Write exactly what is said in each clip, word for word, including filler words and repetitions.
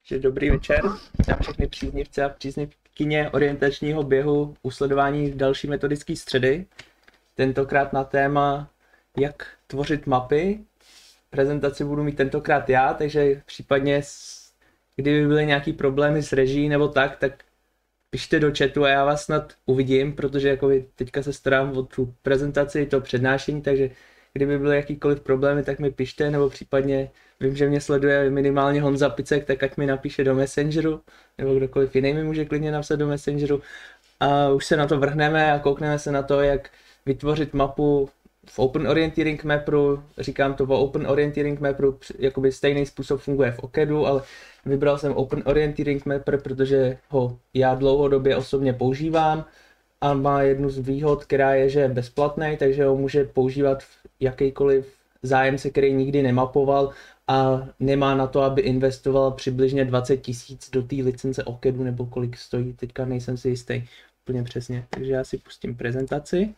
Že dobrý večer, vítám všechny příznivce a příznivkyně orientačního běhu u sledování další metodické středy. Tentokrát na téma, jak tvořit mapy. Prezentaci budu mít tentokrát já, takže případně, kdyby byly nějaký problémy s režií nebo tak, tak pište do chatu a já vás snad uvidím, protože jako teďka se starám o tu prezentaci, to přednášení, takže kdyby byly jakýkoliv problémy, tak mi pište, nebo případně vím, že mě sleduje minimálně Honza Picek, tak ať mi napíše do Messengeru, nebo kdokoliv jiný mi může klidně napsat do Messengeru. A už se na to vrhneme a koukneme se na to, jak vytvořit mapu v Open Orienteering Mapperu. Říkám to o Open Orienteering Mapperu, jakoby stejný způsob funguje v OCADu, ale vybral jsem Open Orienteering Mapper, protože ho já dlouhodobě osobně používám a má jednu z výhod, která je, že je bezplatný, takže ho může používat jakýkoliv zájemce, který nikdy nemapoval a nemá na to, aby investoval přibližně dvacet tisíc do té licence OCADu, nebo kolik stojí, teďka nejsem si jistý úplně přesně. Takže já si pustím prezentaci.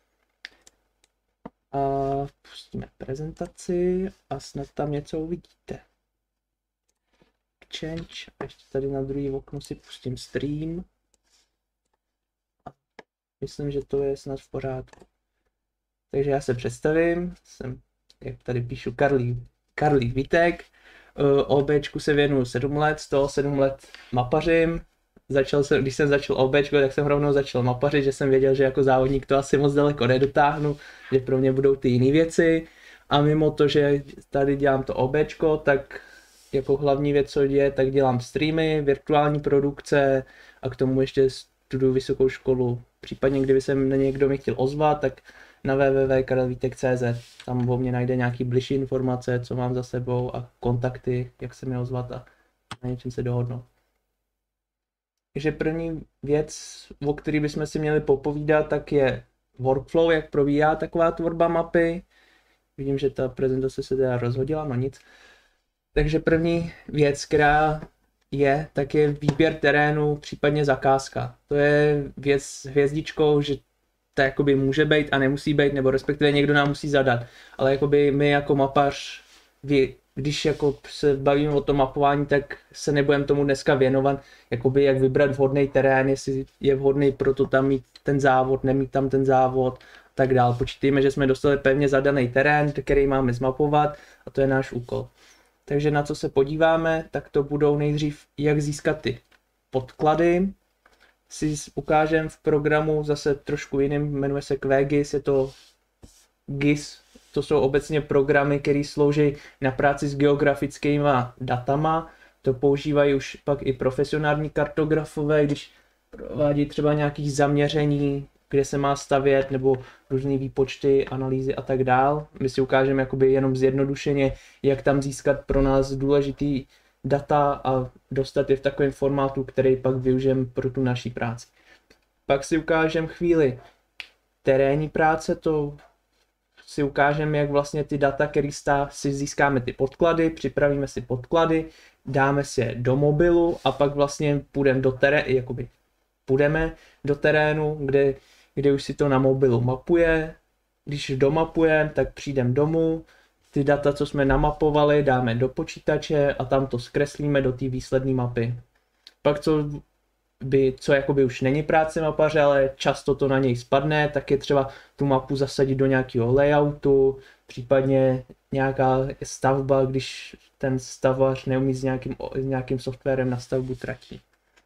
A pustíme prezentaci a snad tam něco uvidíte. Change, a ještě tady na druhý okno si pustím stream. A myslím, že to je snad v pořádku. Takže já se představím, jsem, jak tady píšu, Karlík, Karlík Vítek. OBčku se věnuju sedm let, z toho sedm let mapařím. Začal jsem, když jsem začal OBčko, tak jsem rovnou začal mapařit, že jsem věděl, že jako závodník to asi moc daleko nedotáhnu, že pro mě budou ty jiné věci. A mimo to, že tady dělám to OBčko, tak jako hlavní věc, co děje, tak dělám streamy, virtuální produkce a k tomu ještě studuju vysokou školu. Případně, kdyby se mě někdo mi chtěl ozvat, tak na w w w tečka karelvítek tečka c z. Tam o mě najde nějaký bližší informace, co mám za sebou a kontakty, jak se mi ozvat a na něčem se dohodnout. Takže první věc, o který bychom si měli popovídat, tak je workflow, jak probíhá taková tvorba mapy. Vidím, že ta prezentace se teda rozhodila, no nic. Takže první věc, která je, tak je výběr terénu, případně zakázka. To je věc s hvězdičkou, že to jakoby může být a nemusí být, nebo respektive někdo nám musí zadat. Ale jakoby my jako mapař, když jako se bavíme o tom mapování, tak se nebudeme tomu dneska věnovat, jakoby jak vybrat vhodný terén, jestli je vhodný pro to tam mít ten závod, nemít tam ten závod, tak dál. Počítejme, že jsme dostali pevně zadaný terén, který máme zmapovat a to je náš úkol. Takže na co se podíváme, tak to budou nejdřív, jak získat ty podklady. Si ukážem v programu zase trošku jiným, jmenuje se QGIS, je to G I S, to jsou obecně programy, které slouží na práci s geografickými datama. To používají už pak i profesionální kartografové, když provádí třeba nějakých zaměření, kde se má stavět, nebo různé výpočty, analýzy a tak dál. My si ukážeme jakoby jenom zjednodušeně, jak tam získat pro nás důležitý data a dostat je v takovém formátu, který pak využijeme pro tu naší práci. Pak si ukážeme chvíli terénní práce, to si ukážeme, jak vlastně ty data, který si získáme ty podklady, připravíme si podklady, dáme si je do mobilu a pak vlastně půjdeme do terénu, jakoby půjdeme do terénu, kde, kde už si to na mobilu mapuje. Když domapujeme, tak přijdeme domů, ty data, co jsme namapovali, dáme do počítače a tam to zkreslíme do té výsledné mapy. Pak co, by, co jakoby už není práce mapaře, ale často to na něj spadne, tak je třeba tu mapu zasadit do nějakého layoutu, případně nějaká stavba, když ten stavař neumí s nějakým, s nějakým softwarem na stavbu tratí.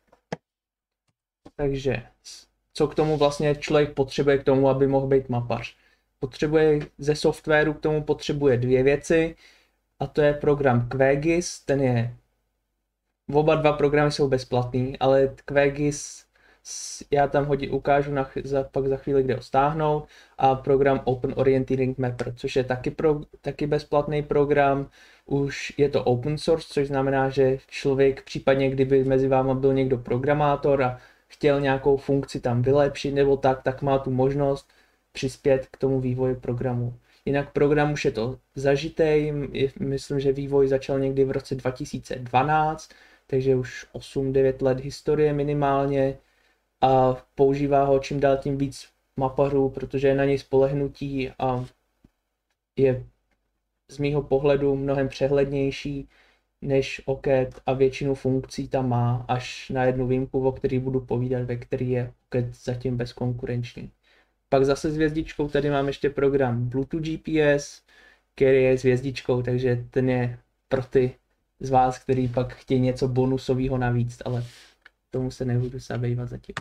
Takže co k tomu vlastně člověk potřebuje k tomu, aby mohl být mapař? Potřebuje ze softwaru, k tomu potřebuje dvě věci a to je program QGIS, ten je, oba dva programy jsou bezplatný, ale QGIS já tam hodí, ukážu na, za, pak za chvíli, kde ho stáhnout, a program Open Orienteering Mapper, což je taky, pro, taky bezplatný program, už je to open source, což znamená, že člověk, případně kdyby mezi váma byl někdo programátor a chtěl nějakou funkci tam vylepšit nebo tak, tak má tu možnost přispět k tomu vývoji programu. Jinak program už je to zažitej, myslím, že vývoj začal někdy v roce dva tisíce dvanáct, takže už osm devět let historie minimálně a používá ho čím dál tím víc mapařů, protože je na něj spolehnutí a je z mýho pohledu mnohem přehlednější než Oket a většinu funkcí tam má, až na jednu výjimku, o který budu povídat, ve který je Oket zatím bezkonkurenční. Pak zase s hvězdičkou tady mám ještě program Bluetooth G P S, který je s hvězdičkou, takže ten je pro ty z vás, který pak chtějí něco bonusového navíc, ale tomu se nebudu zabývat zatím.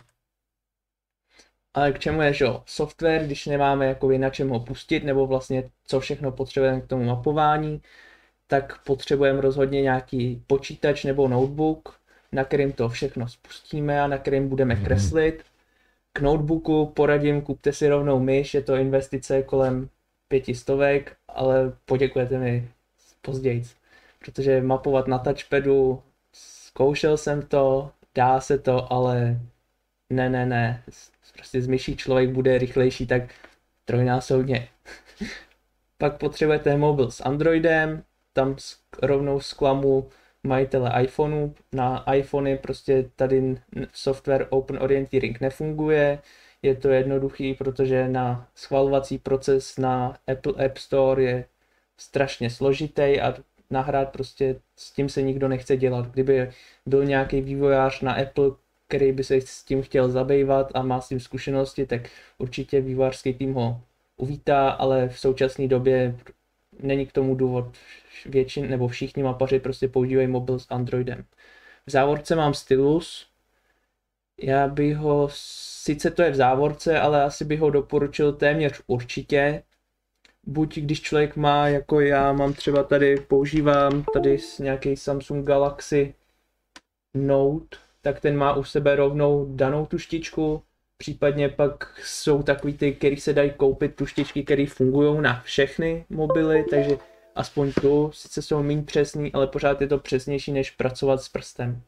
Ale k čemu je, že jo, software, když nemáme jako na čem ho pustit, nebo vlastně co všechno potřebujeme k tomu mapování, tak potřebujeme rozhodně nějaký počítač nebo notebook, na kterým to všechno spustíme a na kterým budeme kreslit. K notebooku poradím, kupte si rovnou myš, je to investice kolem pěti stovek, ale poděkujete mi později, protože mapovat na touchpadu, zkoušel jsem to, dá se to, ale ne, ne, ne, prostě z myší člověk bude rychlejší tak trojnásobně. Pak potřebujete mobil s Androidem, tam rovnou zklamu majitele iPhoneu. Na iPhony prostě tady software Open Orienteering nefunguje. Je to jednoduchý, protože na schvalovací proces na Apple App Store je strašně složitý a nahrát prostě s tím se nikdo nechce dělat. Kdyby byl nějaký vývojář na Apple, který by se s tím chtěl zabývat a má s tím zkušenosti, tak určitě vývojářský tým ho uvítá, ale v současné době není k tomu důvod. Většin, nebo všichni mapaři prostě používají mobil s Androidem. V závorce mám stylus. Já bych ho, sice to je v závorce, ale asi bych ho doporučil téměř určitě. Buď když člověk má, jako já mám třeba tady, používám tady nějaký Samsung Galaxy Note, tak ten má u sebe rovnou danou tuštičku. Případně pak jsou takový ty, který se dají koupit, tuštičky, které fungují na všechny mobily, takže aspoň tu, sice jsou méně přesný, ale pořád je to přesnější, než pracovat s prstem.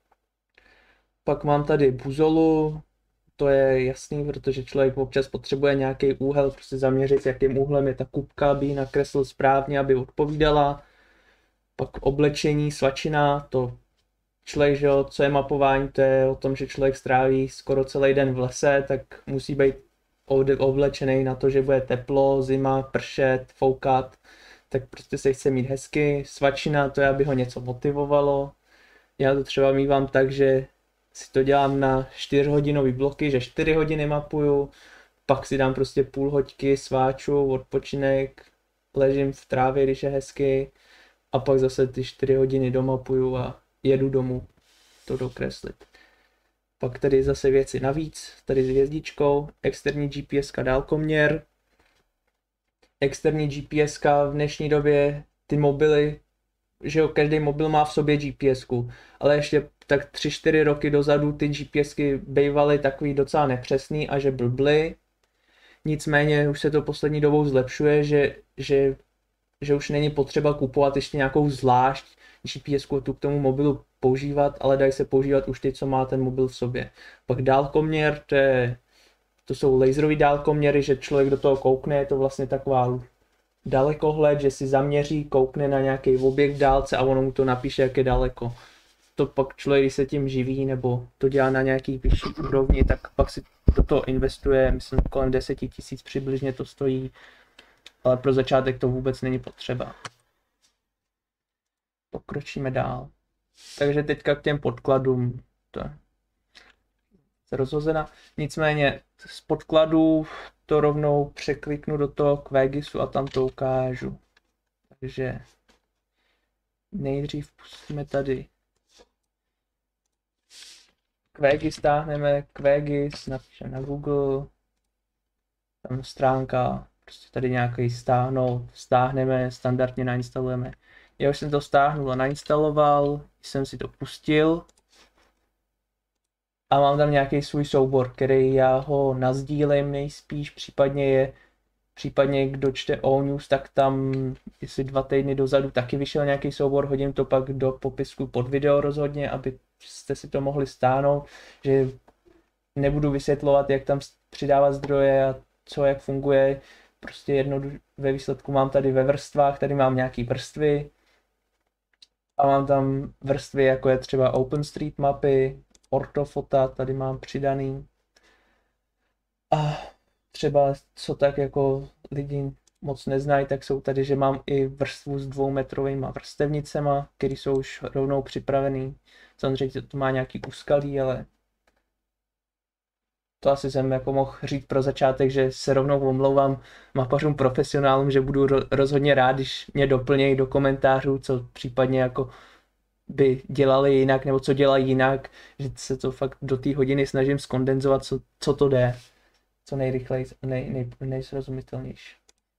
Pak mám tady buzolu, to je jasný, protože člověk občas potřebuje nějaký úhel, prostě zaměřit, jakým úhlem je ta kupka, aby ji nakreslil správně, aby odpovídala. Pak oblečení, svačina, to člověk, že jo, co je mapování, to je o tom, že člověk stráví skoro celý den v lese, tak musí být oblečený na to, že bude teplo, zima, pršet, foukat, tak prostě se chce mít hezky. Svačina, to je, aby ho něco motivovalo. Já to třeba mívám tak, že si to dělám na čtyřhodinový bloky, že čtyři hodiny mapuju, pak si dám prostě půl hoďky, sváču, odpočinek, ležím v trávě, když je hezky, a pak zase ty čtyři hodiny domapuju a jedu domů to dokreslit. Pak tady zase věci navíc, tady s hvězdičkou, externí G P S dálkoměr. Externí G P S v dnešní době, ty mobily, že jo, každý mobil má v sobě GPSku, ale ještě tak tři čtyři roky dozadu ty GPSky bývaly takový docela nepřesný a že blbly. Nicméně už se to poslední dobou zlepšuje, že, že, že už není potřeba kupovat ještě nějakou zvlášť GPSku tu k tomu mobilu používat, ale dají se používat už ty, co má ten mobil v sobě. Pak dálkoměr, to, je, to jsou laserový dálkoměry, že člověk do toho koukne, je to vlastně taková dalekohled, že si zaměří, koukne na nějaký objekt v dálce a ono mu to napíše, jak je daleko. To pak člověk, když se tím živí nebo to dělá na nějaký vyšší úrovni, tak pak si do toho investuje, myslím kolem deset tisíc přibližně to stojí, ale pro začátek to vůbec není potřeba. Pokročíme dál. Takže teďka k těm podkladům. To je rozhozena. Nicméně z podkladů to rovnou překliknu do toho Quigisu a tam to ukážu. Takže nejdřív pustíme tady Quigis, stáhneme Quigis, napíšeme na Google, tam stránka, prostě tady nějaký stáhnout, stáhneme, standardně nainstalujeme. Já už jsem to stáhnul a nainstaloval, jsem si to pustil a mám tam nějaký svůj soubor, který já ho nasdílím nejspíš, případně je, případně kdo čte O News, tak tam, jestli dva týdny dozadu taky vyšel nějaký soubor, hodím to pak do popisku pod video rozhodně, aby jste si to mohli stáhnout, že nebudu vysvětlovat, jak tam přidávat zdroje a co, jak funguje, prostě jedno ve výsledku mám tady ve vrstvách, tady mám nějaký vrstvy a mám tam vrstvy, jako je třeba OpenStreetMapy, ortofota, tady mám přidaný a třeba co tak jako lidi moc neznají, tak jsou tady, že mám i vrstvu s dvoumetrovými vrstevnicema, které jsou už rovnou připravený. Samozřejmě to má nějaký úskalí, ale to asi jsem jako mohl říct pro začátek, že se rovnou omlouvám mapařům profesionálům, že budu rozhodně rád, když mě doplnějí do komentářů, co případně jako by dělali jinak, nebo co dělají jinak, že se to fakt do té hodiny snažím skondenzovat, co, co to jde, co nejrychleji, nej, nej, nejsrozumitelnější.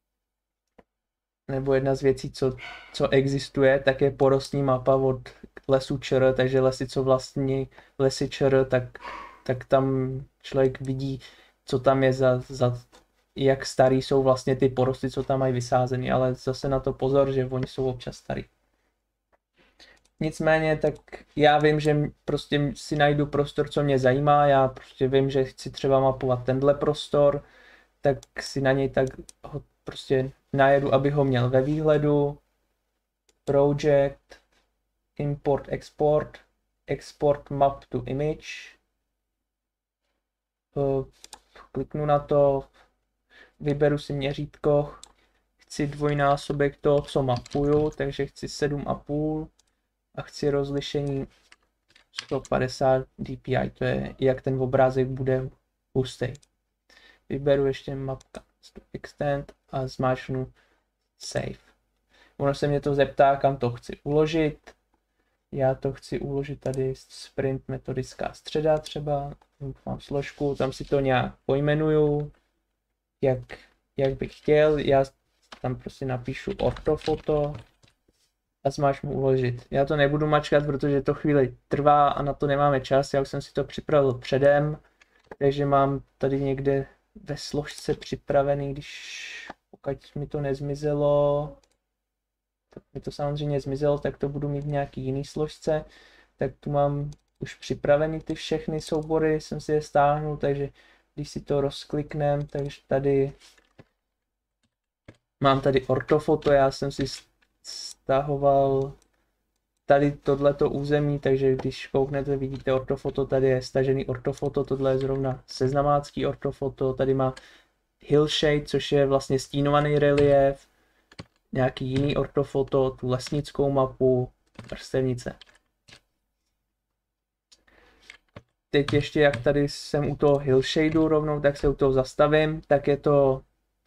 Nebo jedna z věcí, co, co existuje, tak je porostní mapa od lesů ČR, takže lesy, co vlastní lesy ČR, tak, tak tam člověk vidí, co tam je za, za, jak starý jsou vlastně ty porosty, co tam mají vysázeny, ale zase na to pozor, že oni jsou občas starý. Nicméně, tak já vím, že prostě si najdu prostor, co mě zajímá, já prostě vím, že chci třeba mapovat tenhle prostor, tak si na něj tak ho prostě najedu, aby ho měl ve výhledu, project, import, export, export map to image, kliknu na to, vyberu si měřítko, chci dvojnásobek toho, co mapuju, takže chci sedm a půl a chci rozlišení sto padesát D P I, to je jak ten obrázek bude hustý. Vyberu ještě mapka extend a zmáčknu save. Ono se mě to zeptá, kam to chci uložit. Já to chci uložit tady sprint metodická středa třeba. Mám složku, tam si to nějak pojmenuju, jak, jak bych chtěl. Já tam prostě napíšu ortofoto a zmáčknu uložit. Já to nebudu mačkat, protože to chvíli trvá a na to nemáme čas. Já už jsem si to připravil předem, takže mám tady někde ve složce připravený, když pokud mi to nezmizelo, tak mi to samozřejmě zmizelo, tak to budu mít v nějaký jiný složce, tak tu mám už připravený ty všechny soubory, jsem si je stáhnul, takže když si to rozkliknem, takže tady mám tady ortofoto, já jsem si stahoval tady tohleto území, takže když kouknete, vidíte ortofoto, tady je stažený ortofoto, tohle je zrovna seznamácký ortofoto, tady má hillshade, což je vlastně stínovaný relief, nějaký jiný ortofoto, tu lesnickou mapu, vrstevnice. Teď ještě, jak tady jsem u toho hillshadeu rovnou, tak se u toho zastavím, tak je to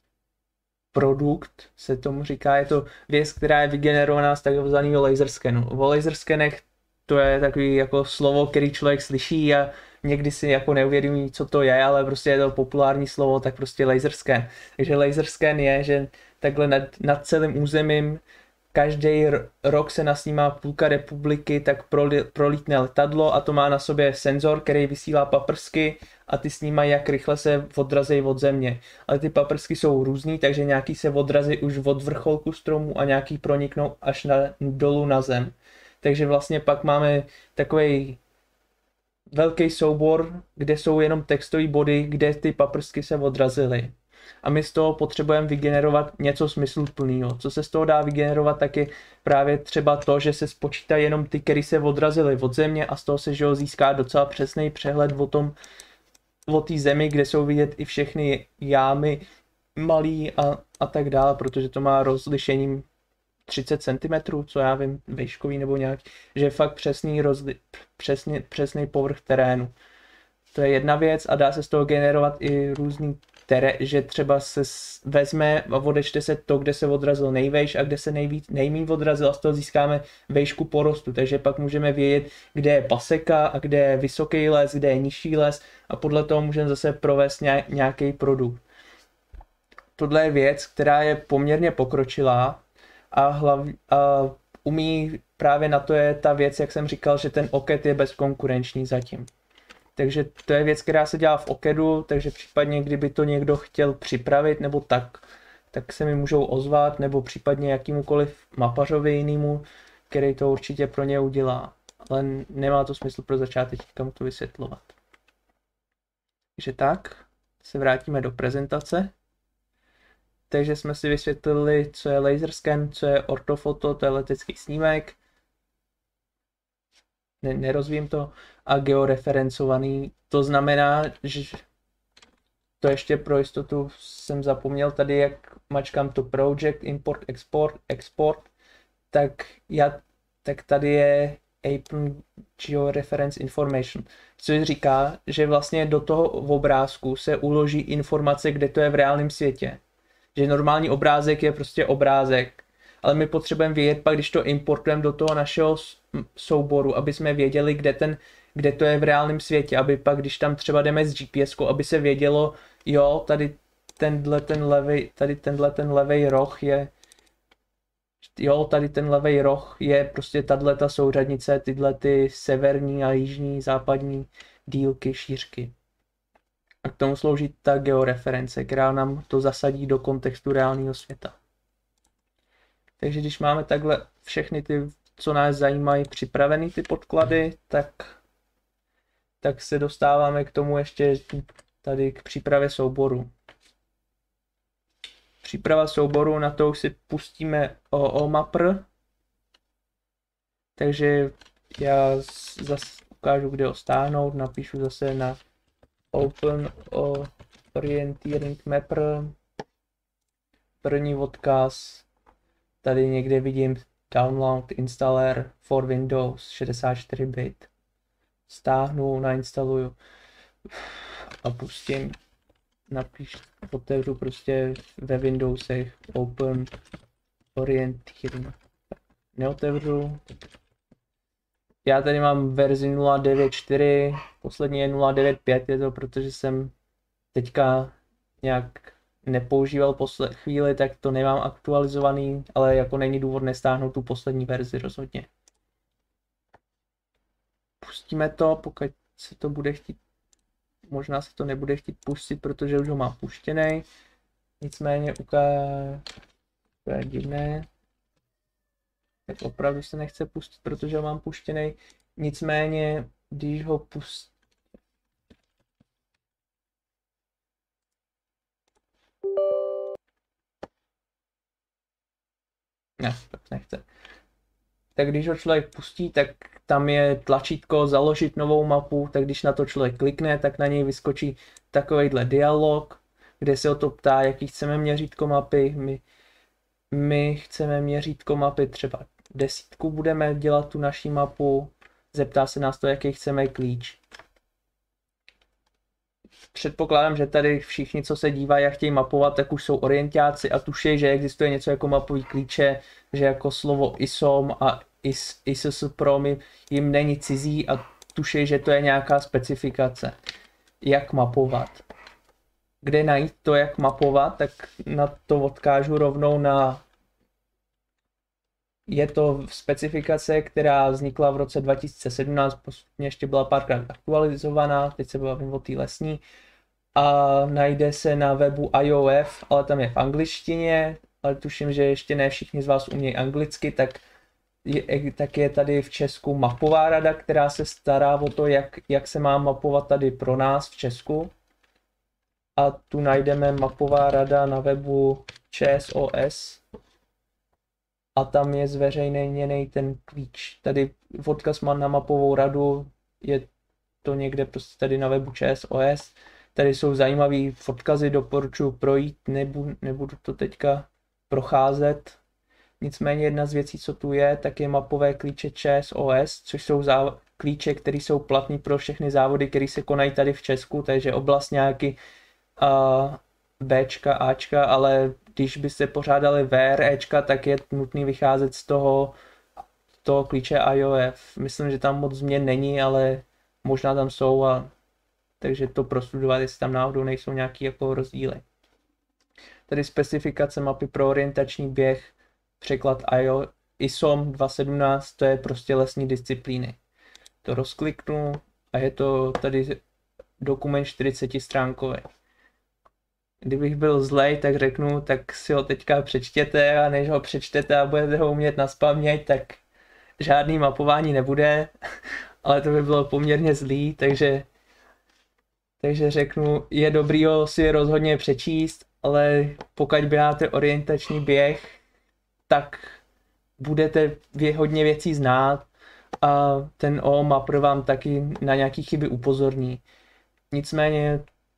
produkt, se tomu říká, je to věc, která je vygenerovaná z takzvaného laser scanu. O laser scanech to je takový jako slovo, který člověk slyší a někdy si jako neuvědomí, co to je, ale prostě je to populární slovo, tak prostě laser scan. Takže laser scan je, že takhle nad, nad celým územím každý rok se nasnímá půlka republiky, tak prolítne letadlo a to má na sobě senzor, který vysílá paprsky a ty snímají, jak rychle se odrazejí od země. Ale ty paprsky jsou různý, takže nějaký se odrazí už od vrcholku stromu a nějaký proniknou až na, dolů na zem. Takže vlastně pak máme takový velký soubor, kde jsou jenom textové body, kde ty paprsky se odrazily. A my z toho potřebujeme vygenerovat něco smysluplného. Co se z toho dá vygenerovat, tak je právě třeba to, že se spočítají jenom ty, které se odrazily od země a z toho se že ho získá docela přesný přehled o tom, o té zemi, kde jsou vidět i všechny jámy malý a, a tak dále, protože to má rozlišením třicet centimetrů, co já vím, vejškový nebo nějak, že je fakt přesný, rozli, přesný, přesný povrch terénu. To je jedna věc a dá se z toho generovat i různý terén, že třeba se vezme a odečte se to, kde se odrazil nejvejš a kde se nejvíc, nejmíň odrazil a z toho získáme vejšku porostu, takže pak můžeme vědět, kde je paseka a kde je vysoký les, kde je nižší les a podle toho můžeme zase provést nějaký produkt. Tohle je věc, která je poměrně pokročilá a, hlav, a umí právě na to je ta věc, jak jsem říkal, že ten oket je bezkonkurenční zatím. Takže to je věc, která se dělá v okedu, takže případně, kdyby to někdo chtěl připravit nebo tak, tak se mi můžou ozvat, nebo případně jakýmukoliv mapařovi jinému, který to určitě pro ně udělá. Ale nemá to smysl pro začátečníka mu to vysvětlovat. Takže tak, se vrátíme do prezentace. Takže jsme si vysvětlili, co je laser scan, co je ortofoto, to je letecký snímek. Ne, nerozvím to. A georeferencovaný, to znamená, že to ještě pro jistotu jsem zapomněl tady, jak mačkám to project, import, export, export, tak já, tak tady je Apple Georeference Information, což říká, že vlastně do toho obrázku se uloží informace, kde to je v reálném světě. Že normální obrázek je prostě obrázek, ale my potřebujeme vědět pak, když to importujeme do toho našeho souboru, aby jsme věděli, kde, ten, kde to je v reálném světě, aby pak, když tam třeba jdeme s G P S kou, aby se vědělo, jo, tady tenhle ten levej, tady tenhle ten levej roh je, jo, tady ten levej roh je prostě tato souřadnice, tyhle ty severní a jižní, západní dílky, šířky. A k tomu slouží ta georeference, která nám to zasadí do kontextu reálného světa. Takže když máme takhle všechny ty, co nás zajímají, připravený ty podklady, tak, tak se dostáváme k tomu ještě tady k přípravě souboru. Příprava souboru, na to už si pustíme o, o mapr. Takže já zase ukážu, kde ho stáhnout, napíšu zase na Open Orienteering Mapper. První odkaz. Tady někde vidím Download Installer for Windows šedesát čtyři bit. Stáhnu, nainstaluju a pustím. Napíš, otevřu prostě ve Windowsech Open Orienteering. Neotevřu. Já tady mám verzi nula devět čtyři, poslední je nula devět pět, je to protože jsem teďka nějak nepoužíval poslední chvíli, tak to nemám aktualizovaný, ale jako není důvod nestáhnout tu poslední verzi rozhodně. Pustíme to, pokud se to bude chtít, možná se to nebude chtít pustit, protože už ho mám puštěný. Nicméně ukáže, to je divné. Tak opravdu se nechce pustit, protože ho mám puštěný. Nicméně, když ho pustím, ne, tak nechce. Tak když ho člověk pustí, tak tam je tlačítko založit novou mapu, tak když na to člověk klikne, tak na něj vyskočí takovejhle dialog, kde se o to ptá, jaký chceme měřítko mapy. My, my chceme měřítko mapy třeba desítku, budeme dělat tu naší mapu, zeptá se nás to, jaký chceme klíč. Předpokládám, že tady všichni, co se dívají a chtějí mapovat, tak už jsou orientáci a tuší, že existuje něco jako mapový klíče, že jako slovo isom a is, issprom jim není cizí a tuší, že to je nějaká specifikace. Jak mapovat. Kde najít to, jak mapovat, tak na to odkážu rovnou na... Je to specifikace, která vznikla v roce dva tisíce sedmnáct, postupně ještě byla párkrát aktualizovaná, teď se bavím o té lesní. A najde se na webu I O F, ale tam je v angličtině, ale tuším, že ještě ne všichni z vás umějí anglicky, tak je, tak je tady v Česku mapová rada, která se stará o to, jak, jak se má mapovat tady pro nás v Česku. A tu najdeme mapová rada na webu Č S O S. A tam je zveřejněný ten klíč. Tady odkaz mám na mapovou radu, je to někde prostě tady na webu Č S O S. Tady jsou zajímavé odkazy, doporučuji projít, nebudu, nebudu to teďka procházet. Nicméně jedna z věcí, co tu je, tak je mapové klíče Č S O S, což jsou klíče, které jsou platné pro všechny závody, které se konají tady v Česku, takže oblast nějaký uh, Bčka, Ačka, ale když by se pořádali V R, Ečka, tak je nutný vycházet z toho, toho klíče I O F. Myslím, že tam moc změn není, ale možná tam jsou, a takže to prostudovat, jestli tam náhodou nejsou nějaký jako rozdíly. Tady specifikace mapy pro orientační běh, překlad I O, ISOM dva sedmnáct, to je prostě lesní disciplíny. To rozkliknu a je to tady dokument čtyřicetistránkový. Kdybych byl zlej, tak řeknu, tak si ho teďka přečtěte, a než ho přečtete a budete ho umět naspamět, tak žádný mapování nebude, ale to by bylo poměrně zlý, takže, takže řeknu, je dobrý ho si rozhodně přečíst, ale pokud běháte orientační běh, tak budete hodně věcí znát a ten O mapper vám taky na nějaký chyby upozorní. Nicméně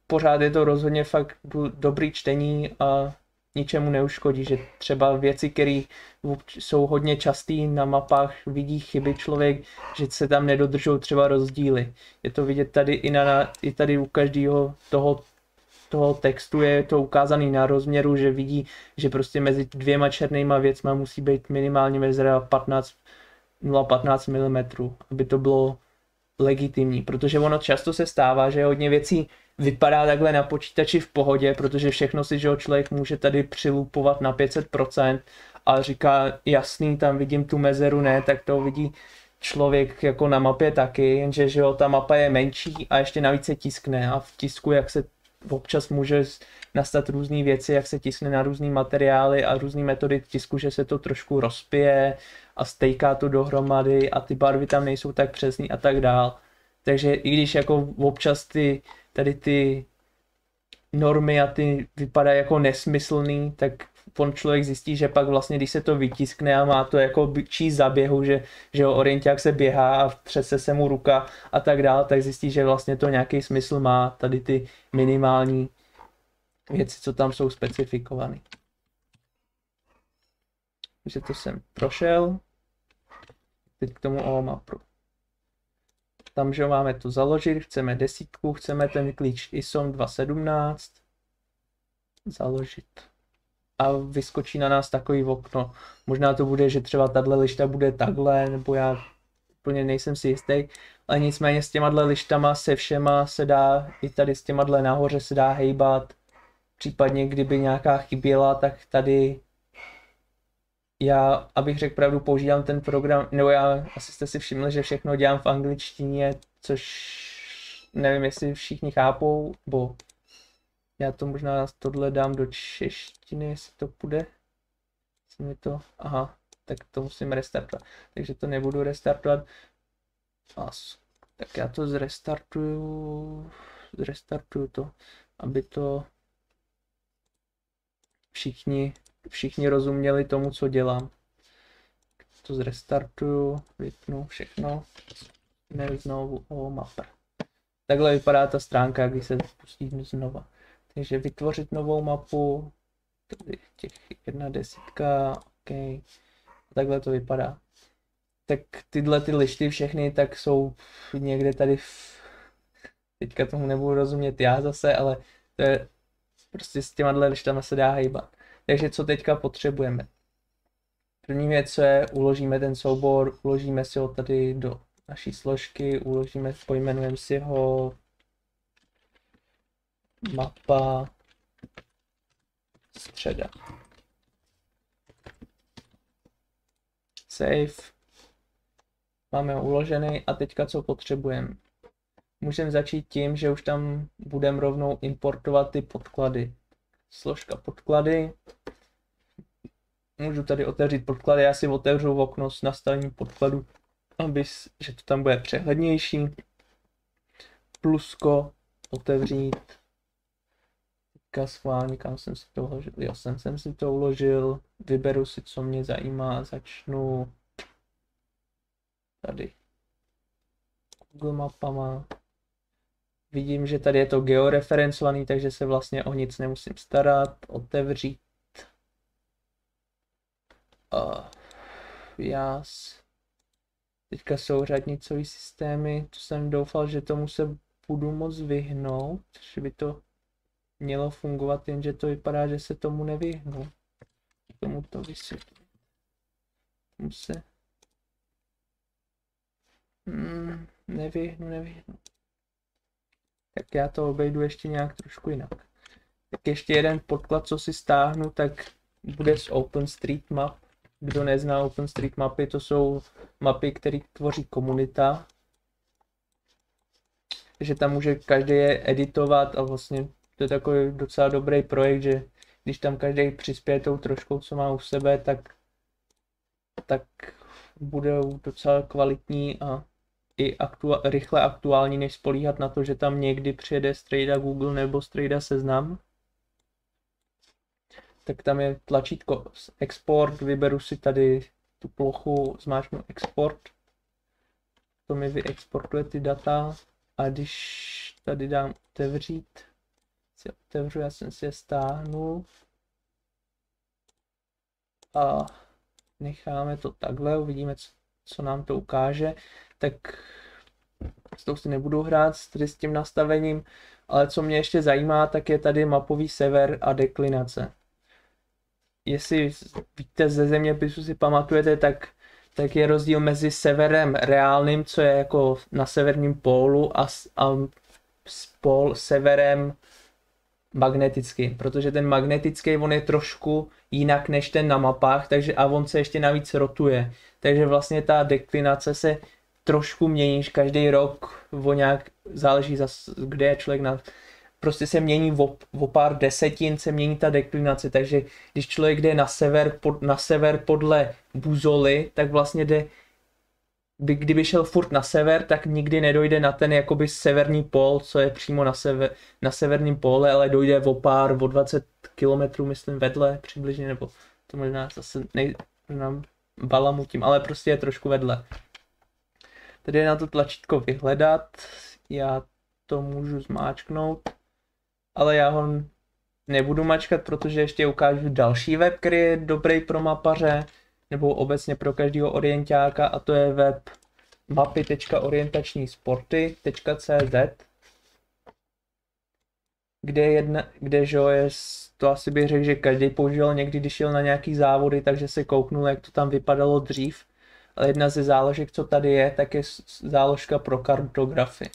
pořád je to rozhodně fakt dobrý čtení a ničemu neuškodí, že třeba věci, které jsou hodně časté na mapách, vidí chyby člověk, že se tam nedodržou třeba rozdíly. Je to vidět tady i, na, i tady u každého toho, toho textu je to ukázaný na rozměru, že vidí, že prostě mezi dvěma černýma věcma musí být minimálně mezera patnáct, nula celá patnáct milimetrů, aby to bylo legitimní, protože ono často se stává, že hodně věcí vypadá takhle na počítači v pohodě, protože všechno si, že člověk může tady přilupovat na pět set procent a říká, jasný, tam vidím tu mezeru, ne, tak to vidí člověk jako na mapě taky, jenže že jo, ta mapa je menší a ještě navíc se tiskne a v tisku, jak se občas může nastat různé věci, jak se tiskne na různý materiály a různé metody tisku, že se to trošku rozpije a stejká to dohromady a ty barvy tam nejsou tak přesný a tak dál. Takže i když jako občas ty, tady ty normy a ty vypadají jako nesmyslný, tak on člověk zjistí, že pak vlastně, když se to vytiskne a má to jako číst za běhu, že, že jo, orienták se běhá a třese se mu ruka a tak dál, tak zjistí, že vlastně to nějaký smysl má, tady ty minimální věci, co tam jsou specifikované. Takže to jsem prošel. Teď k tomu O mapu. Tam, že máme to založit, chceme desítku, chceme ten klíč I S O M dva sedmnáct. Založit. A vyskočí na nás takový okno. Možná to bude, že třeba tahle lišta bude takhle, nebo já úplně nejsem si jistý. Ale nicméně s těma lištama se všema se dá, i tady s těma nahoře se dá hejbat. Případně kdyby nějaká chyběla, tak tady já, abych řekl pravdu, používám ten program, nebo já asi jste si všimli, že všechno dělám v angličtině, což nevím, jestli všichni chápou, bo já to možná tohle dám do češtiny, jestli to půjde. Jestli mi to, aha, tak to musím restartovat, takže to nebudu restartovat. A, tak já to zrestartuju, zrestartuju to, aby to všichni všichni rozuměli tomu, co dělám. To zrestartuju, vypnu všechno, ne znovu o mapper. Takhle vypadá ta stránka, když se pustí znova. Takže vytvořit novou mapu, tady těch jedna desítka, ok, takhle to vypadá. Tak tyhle ty lišty všechny tak jsou někde tady, v... teďka tomu nebudu rozumět já zase, ale to je prostě s těma lištama se dá hejbat. Takže co teďka potřebujeme? První věc je, uložíme ten soubor, uložíme si ho tady do naší složky, uložíme, pojmenujeme si ho mapa středa. Save. Máme ho uložený a teďka co potřebujeme? Můžeme začít tím, že už tam budeme rovnou importovat ty podklady. Složka podklady. Můžu tady otevřít podklady, já si otevřu v okno s nastavením podkladu, aby, že to tam bude přehlednější. Plusko, otevřít. Teďka schválně, kam jsem si to uložil. Jo, jsem, jsem si to uložil. Vyberu si, co mě zajímá. Začnu tady Google mapama. Vidím, že tady je to georeferencovaný, takže se vlastně o nic nemusím starat. Otevřít. Uh, jas. Teďka jsou řadnicové systémy, to jsem doufal, že tomu se budu moc vyhnout, že by to mělo fungovat, jenže to vypadá, že se tomu nevyhnu. Tomu to vysvětlím. Tomu se... Hmm, nevyhnu, nevyhnu. Tak já to obejdu ještě nějak trošku jinak. Tak ještě jeden podklad, co si stáhnu, tak bude z OpenStreetMap. Kdo nezná OpenStreetMapy, to jsou mapy, které tvoří komunita. Takže tam může každý je editovat a vlastně to je takový docela dobrý projekt, že když tam každý přispěje tou troškou, co má u sebe, tak, tak budou docela kvalitní a i aktua- rychle aktuální, než spolíhat na to, že tam někdy přijede strejda Google nebo strejda Seznam. Tak tam je tlačítko export, vyberu si tady tu plochu, zmáčknu export, to mi vyexportuje ty data a když tady dám otevřít, si otevřu, já jsem si je stáhnul. A necháme to takhle, uvidíme, co, co nám to ukáže. Tak s tou si nebudu hrát tady s tím nastavením, ale co mě ještě zajímá, tak je tady mapový sever a deklinace. Jestli víte ze zeměpisu si pamatujete, tak, tak je rozdíl mezi severem reálným, co je jako na severním pólu, a, a s pól severem magnetický, protože ten magnetický on je trošku jinak než ten na mapách, takže a on se ještě navíc rotuje. Takže vlastně ta deklinace se trošku mění, každý rok o nějak, záleží zas, kde je člověk na, prostě se mění o, o pár desetin, se mění ta deklinace, takže když člověk jde na sever, pod, na sever podle buzoly, tak vlastně jde, by, kdyby šel furt na sever, tak nikdy nedojde na ten jakoby severní pól, co je přímo na, sever, na severním póle, ale dojde o pár, o dvacet kilometrů, myslím, vedle přibližně, nebo to možná zase nej, možná balamutím, ale prostě je trošku vedle. Tady je na to tlačítko vyhledat, já to můžu zmáčknout, ale já ho nebudu mačkat, protože ještě ukážu další web, který je dobrý pro mapaře, nebo obecně pro každého orientáka, a to je web mapy tečka orientační sporty tečka cé zet, kde jedna, kde že je, to asi bych řekl, že každý použil někdy, když šel na nějaký závody, takže se kouknul, jak to tam vypadalo dřív. Ale jedna ze záložek, co tady je, tak je záložka pro kartografy.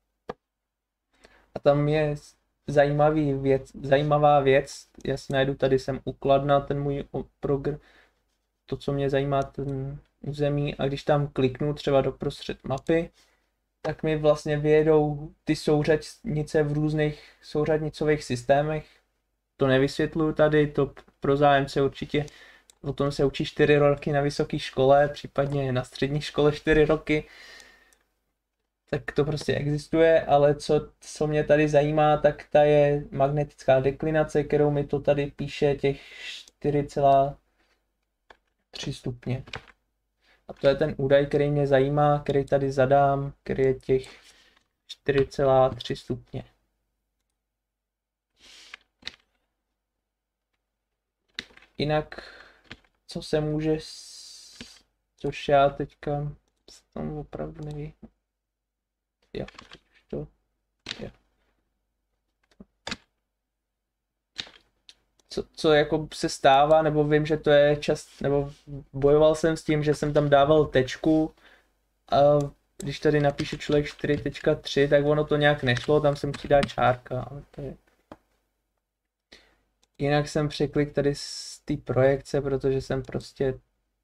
A tam je zajímavý věc, zajímavá věc, já si najdu, tady jsem ukladna, ten můj progr, to, co mě zajímá, ten území, a když tam kliknu třeba do prostřed mapy, tak mi vlastně vyjedou ty souřadnice v různých souřadnicových systémech. To nevysvětluju tady, to pro zájemce určitě, o tom se učí čtyři roky na vysoké škole, případně na střední škole čtyři roky. Tak to prostě existuje, ale co, co mě tady zajímá, tak ta je magnetická deklinace, kterou mi to tady píše těch čtyři celá tři stupně. A to je ten údaj, který mě zajímá, který tady zadám, který je těch čtyři celá tři stupně. Jinak, co se může, což já teďka tam opravdu nevím. Jo, to, jo. Co, co jako se stává, nebo vím, že to je čas, nebo bojoval jsem s tím, že jsem tam dával tečku, a když tady napíše člověk čtyři tečka tři, tak ono to nějak nešlo, tam jsem přidá čárka, ale to je... Jinak jsem překlik tady z té projekce, protože jsem prostě...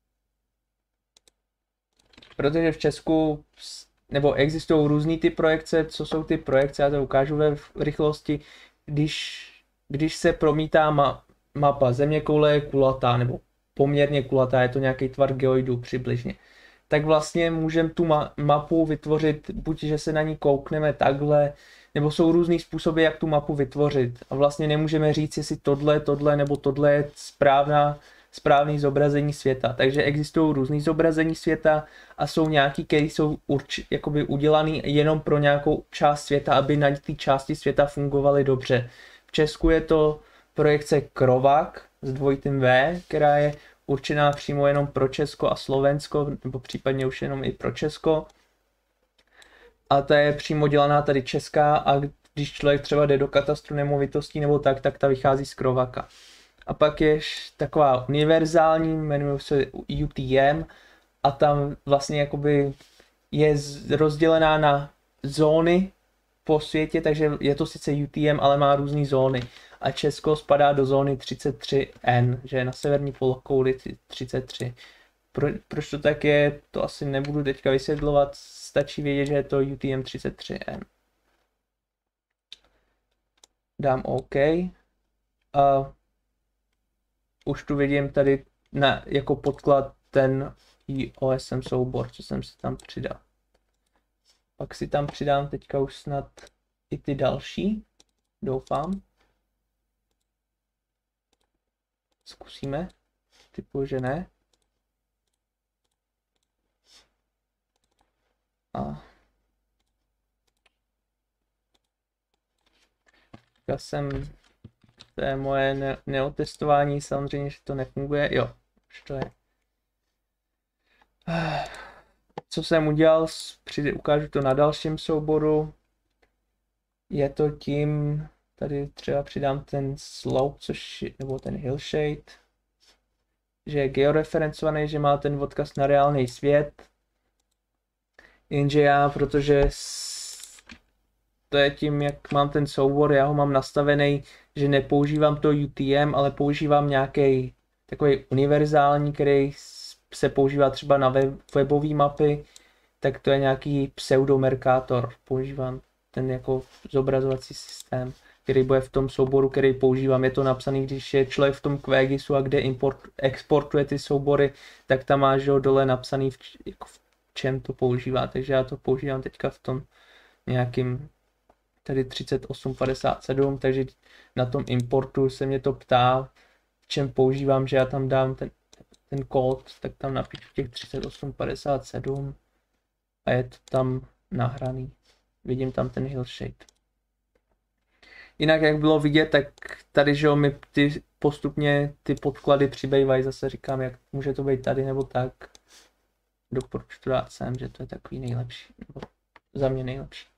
Protože v Česku, nebo existují různý ty projekce, co jsou ty projekce, já to ukážu ve rychlosti, když, když se promítá ma, mapa zeměkoule je kulatá, nebo poměrně kulatá, je to nějaký tvar geoidu přibližně, tak vlastně můžeme tu ma mapu vytvořit, buď že se na ní koukneme takhle, nebo jsou různý způsoby, jak tu mapu vytvořit. A vlastně nemůžeme říct, jestli tohle, tohle nebo tohle je správná, správný zobrazení světa. Takže existují různý zobrazení světa a jsou nějaký, které jsou urč, jakoby udělaný jenom pro nějakou část světa, aby na té části světa fungovaly dobře. V Česku je to projekce Krovak s dvojitým V, která je určená přímo jenom pro Česko a Slovensko, nebo případně už jenom i pro Česko. A ta je přímo dělaná tady česká, a když člověk třeba jde do katastru nemovitostí nebo tak, tak ta vychází z Krovaka. A pak je taková univerzální, jmenuje se U T M, a tam vlastně jakoby je rozdělená na zóny po světě, takže je to sice U T M, ale má různé zóny. A Česko spadá do zóny třicet tři N, že je na severní polokouli třicet tři. Pro, proč to tak je, to asi nebudu teďka vysvětlovat, stačí vědět, že je to U T M třicet tři N. Dám OK. A už tu vidím tady na, jako podklad ten O S M soubor, co jsem si tam přidal. Pak si tam přidám teďka už snad i ty další, doufám. Zkusíme, typu, že ne. A Já jsem, to je moje ne neotestování, samozřejmě, že to nefunguje, jo, už to je. Co jsem udělal, při, ukážu to na dalším souboru, je to tím, tady třeba přidám ten slope, což, nebo ten hillshade, že je georeferencovaný, že má ten odkaz na reálný svět, jenže já, protože to je tím, jak mám ten soubor, já ho mám nastavený, že nepoužívám to U T M, ale používám nějaký takový univerzální, který se používá třeba na web, webové mapy, tak to je nějaký pseudomercator, používám ten jako zobrazovací systém, který bude v tom souboru, který používám. Je to napsaný, když je člověk v tom QGISu a kde import, exportuje ty soubory, tak tam máš ho dole napsaný, v, jako v čem to používá. Takže já to používám teďka v tom nějakým tady třicet osm padesát sedm, takže na tom importu se mě to ptá, v čem používám, že já tam dám ten, ten kód, tak tam napíšu těch třicet osm padesát sedm a je to tam nahraný. Vidím tam ten hillshade. Jinak jak bylo vidět, tak tady, že mi ty postupně ty podklady přibývají, zase říkám, jak může to být tady nebo tak. Doporučuji to dát sem, že to je takový nejlepší, nebo za mě nejlepší.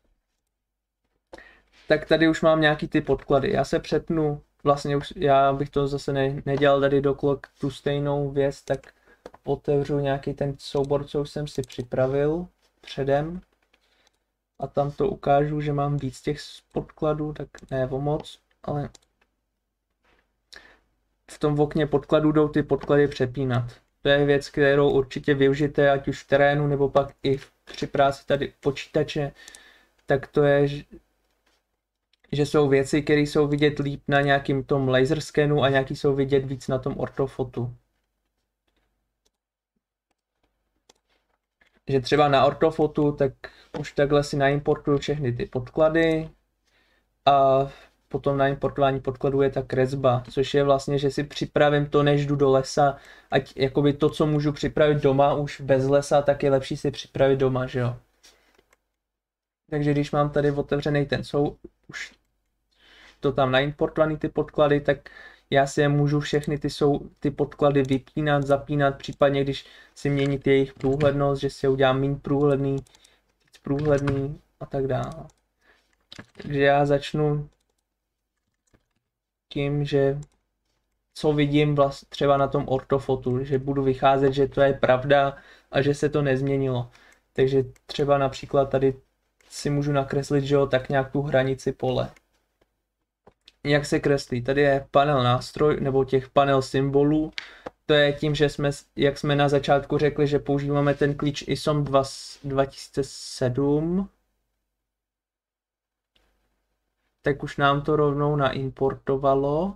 Tak tady už mám nějaký ty podklady. Já se přepnu, vlastně už, já bych to zase ne, nedělal tady doklok tu stejnou věc, tak otevřu nějaký ten soubor, co už jsem si připravil předem. A tam to ukážu, že mám víc těch podkladů, tak ne o moc, ale v tom okně podkladů jdou ty podklady přepínat. To je věc, kterou určitě využijete, ať už v terénu, nebo pak i při práci tady počítače, tak to je, že jsou věci, které jsou vidět líp na nějakým tom laser scanu a nějaký jsou vidět víc na tom ortofotu. Že třeba na ortofotu, tak už takhle si naimportuju všechny ty podklady a potom na importování podkladů je ta kresba, což je vlastně, že si připravím to, než jdu do lesa, ať jakoby to, co můžu připravit doma už bez lesa, tak je lepší si připravit doma, že jo. Takže když mám tady otevřený ten sou, už to tam naimportovaný ty podklady, tak já si je můžu všechny ty, sou, ty podklady vypínat, zapínat, případně když si měnit jejich průhlednost, že si je udělám méně průhledný, víc průhledný a tak dále. Takže já začnu tím, že co vidím vlastně třeba na tom ortofotu, že budu vycházet, že to je pravda a že se to nezměnilo. Takže třeba například tady si můžu nakreslit, že jo, tak nějak tu hranici pole. Jak se kreslí? Tady je panel nástroj, nebo těch panel symbolů. To je tím, že jsme, jak jsme na začátku řekli, že používáme ten klíč I S O M dva tisíce sedm. Tak už nám to rovnou naimportovalo.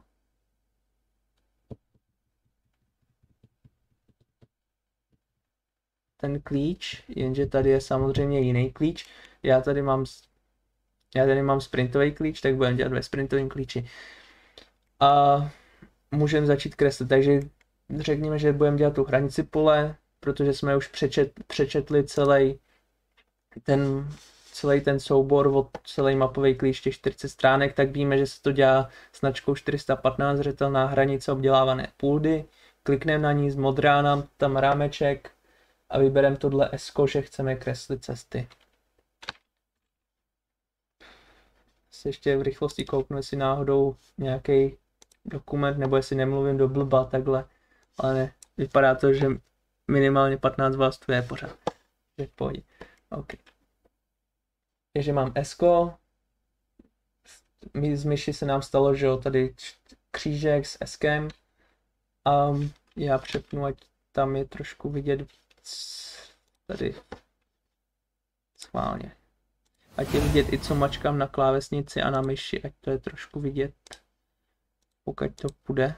Ten klíč, jenže tady je samozřejmě jiný klíč. Já tady mám Já tady mám sprintový klíč, tak budeme dělat ve sprintovém klíči. A můžeme začít kreslit, takže řekněme, že budeme dělat tu hranici pole, protože jsme už přečet, přečetli celý ten, celý ten soubor od celý mapový klíč těch čtyřicet stránek, tak víme, že se to dělá značkou čtyři sta patnáct, zřetelná hranice obdělávané půdy. Klikneme na ní, zmodrá nám tam rámeček a vybereme tohle S, že chceme kreslit cesty. Ještě v rychlosti kouknu, jestli náhodou nějaký dokument, nebo jestli nemluvím do blba takhle, ale ne, vypadá to, že minimálně patnáct vás tu je pořád. že pojď. OK. Takže mám S. Z myši se nám stalo, že jo, tady křížek s S. A já přepnu, ať tam je trošku vidět víc. Tady. Schválně. Ať je vidět i co mačkám na klávesnici a na myši, ať to je trošku vidět. Pokud to půjde.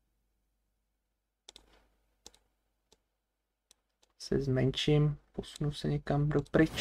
Se zmenším, posunu se někam dopryč.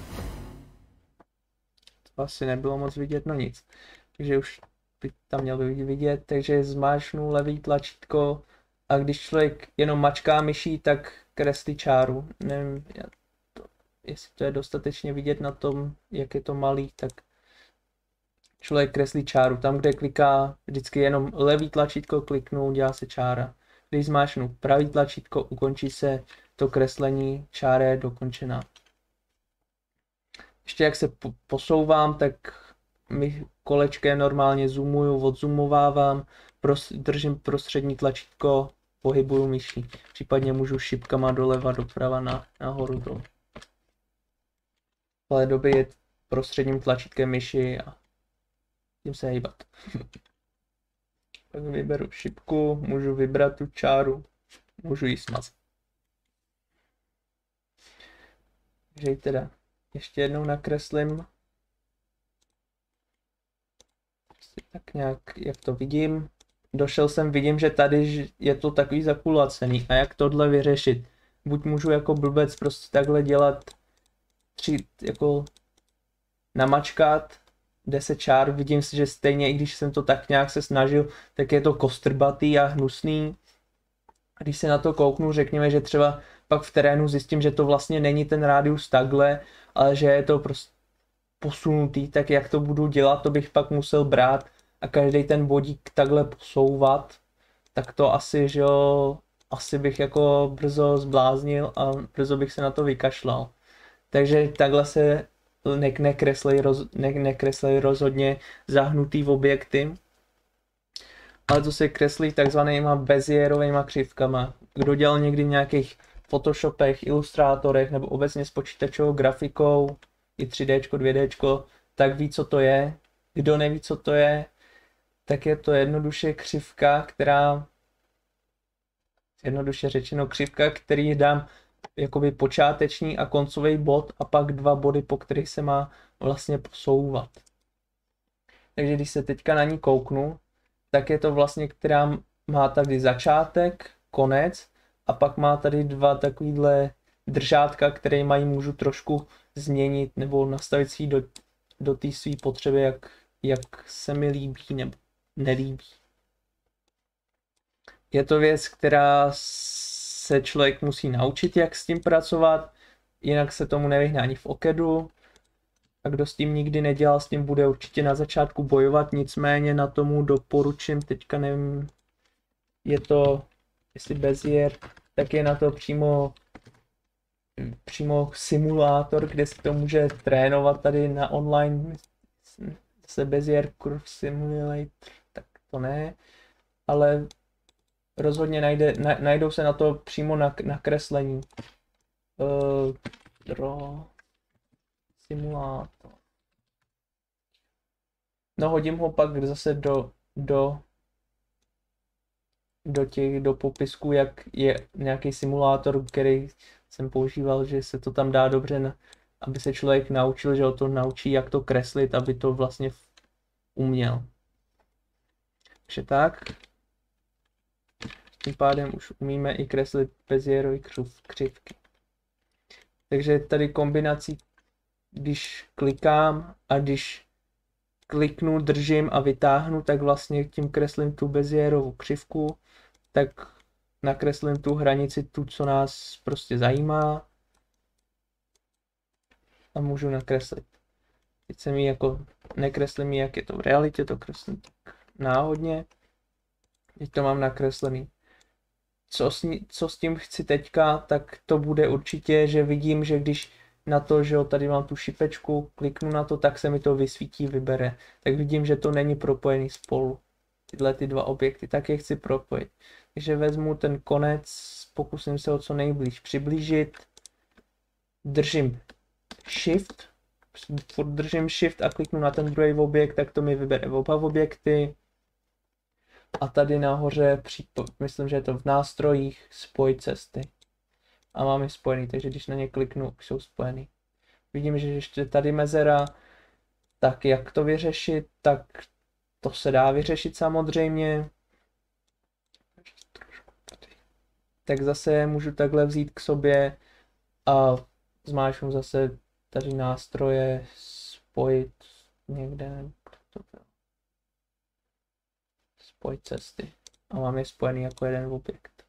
To asi nebylo moc vidět, no nic. Takže už by tam měl být vidět, takže zmáčknu levý tlačítko a když člověk jenom mačká myší, tak kreslí čáru. Nevím, to, jestli to je dostatečně vidět na tom, jak je to malý, tak člověk kreslí čáru. Tam, kde kliká, vždycky jenom levý tlačítko kliknu, dělá se čára. Když zmáčknu pravý tlačítko, ukončí se to kreslení, čára je dokončená. Ještě jak se posouvám, tak my kolečkem normálně zoomuju, odzoomovávám, pros, držím prostřední tlačítko, pohybuju myší. Případně můžu šipkama doleva, doprava, na, nahoru, dolů. Ale doby je prostředním tlačítkem myši a tím se hýbat. Tak vyberu šipku, můžu vybrat tu čáru, můžu ji smazat. Takže ji teda ještě jednou nakreslím. Tak nějak, jak to vidím. Došel jsem, vidím, že tady je to takový zakulacený. A jak tohle vyřešit? Buď můžu jako blbec prostě takhle dělat tři, jako namačkat deset čár. Vidím si, že stejně, i když jsem to tak nějak se snažil, tak je to kostrbatý a hnusný. A když se na to kouknu, řekněme, že třeba pak v terénu zjistím, že to vlastně není ten rádius takhle, ale že je to prostě posunutý, tak jak to budu dělat, to bych pak musel brát a každý ten bodík takhle posouvat, tak to asi, že jo, asi bych jako brzo zbláznil a brzo bych se na to vykašlal. Takže takhle se ne nekreslej, roz ne nekreslej rozhodně zahnutý objekty, ale to se kreslí takzvanýma bezierovými křivkama. Kdo dělal někdy v nějakých Photoshopech, ilustrátorech nebo obecně s počítačovou grafikou, i tři dé, dvě dé, tak ví, co to je. Kdo neví, co to je, tak je to jednoduše křivka, která, jednoduše řečeno křivka, který dám jakoby počáteční a koncový bod a pak dva body, po kterých se má vlastně posouvat. Takže když se teďka na ní kouknu, tak je to vlastně, která má tady začátek, konec a pak má tady dva takovýhle držátka, které mají můžu trošku změnit nebo nastavit si do, do té své potřeby, jak, jak se mi líbí nebo nelíbí. Je to věc, která se člověk musí naučit, jak s tím pracovat, jinak se tomu nevyhne ani v okedu. A kdo s tím nikdy nedělal, s tím bude určitě na začátku bojovat, nicméně na tomu doporučím, teďka nevím, je to, jestli Bezier, tak je na to přímo přímo simulátor, kde si to může trénovat tady na online, zase Bezier Curve Simulator, tak to ne, ale rozhodně najde, na, najdou se na to přímo na, na kreslení. Uh, draw simulátor. No hodím ho pak zase do, do, do těch, do popisku, jak je nějaký simulátor, který jsem používal, že se to tam dá dobře, na, aby se člověk naučil, že ho to naučí, jak to kreslit, aby to vlastně uměl. Takže tak. Tím pádem už umíme i kreslit Bezierovy křivky. Takže tady kombinací, když klikám a když kliknu, držím a vytáhnu, tak vlastně tím kreslím tu Bezierovu křivku, tak nakreslím tu hranici, tu, co nás prostě zajímá a můžu nakreslit. Teď se mi jako, nekreslím mi, jak je to v realitě, to kreslím tak náhodně. Teď to mám nakreslený. Co s, co s tím chci teďka, tak to bude určitě, že vidím, že když na to, že jo, tady mám tu šipečku, kliknu na to, tak se mi to vysvítí, vybere. Tak vidím, že to není propojený spolu. Tyhle ty dva objekty, tak je chci propojit. Takže vezmu ten konec, pokusím se ho co nejblíž přiblížit. Držím Shift, furt držím Shift a kliknu na ten druhý objekt, tak to mi vybere oba objekty. A tady nahoře, myslím, že je to v nástrojích, spojit cesty. A mám je spojený, takže když na ně kliknu, jsou spojený. Vidím, že ještě tady mezera, tak jak to vyřešit, tak to se dá vyřešit samozřejmě. Tak zase můžu takhle vzít k sobě a zmáčknu zase tady nástroje, spojit někde, spojit cesty a mám je spojený jako jeden objekt.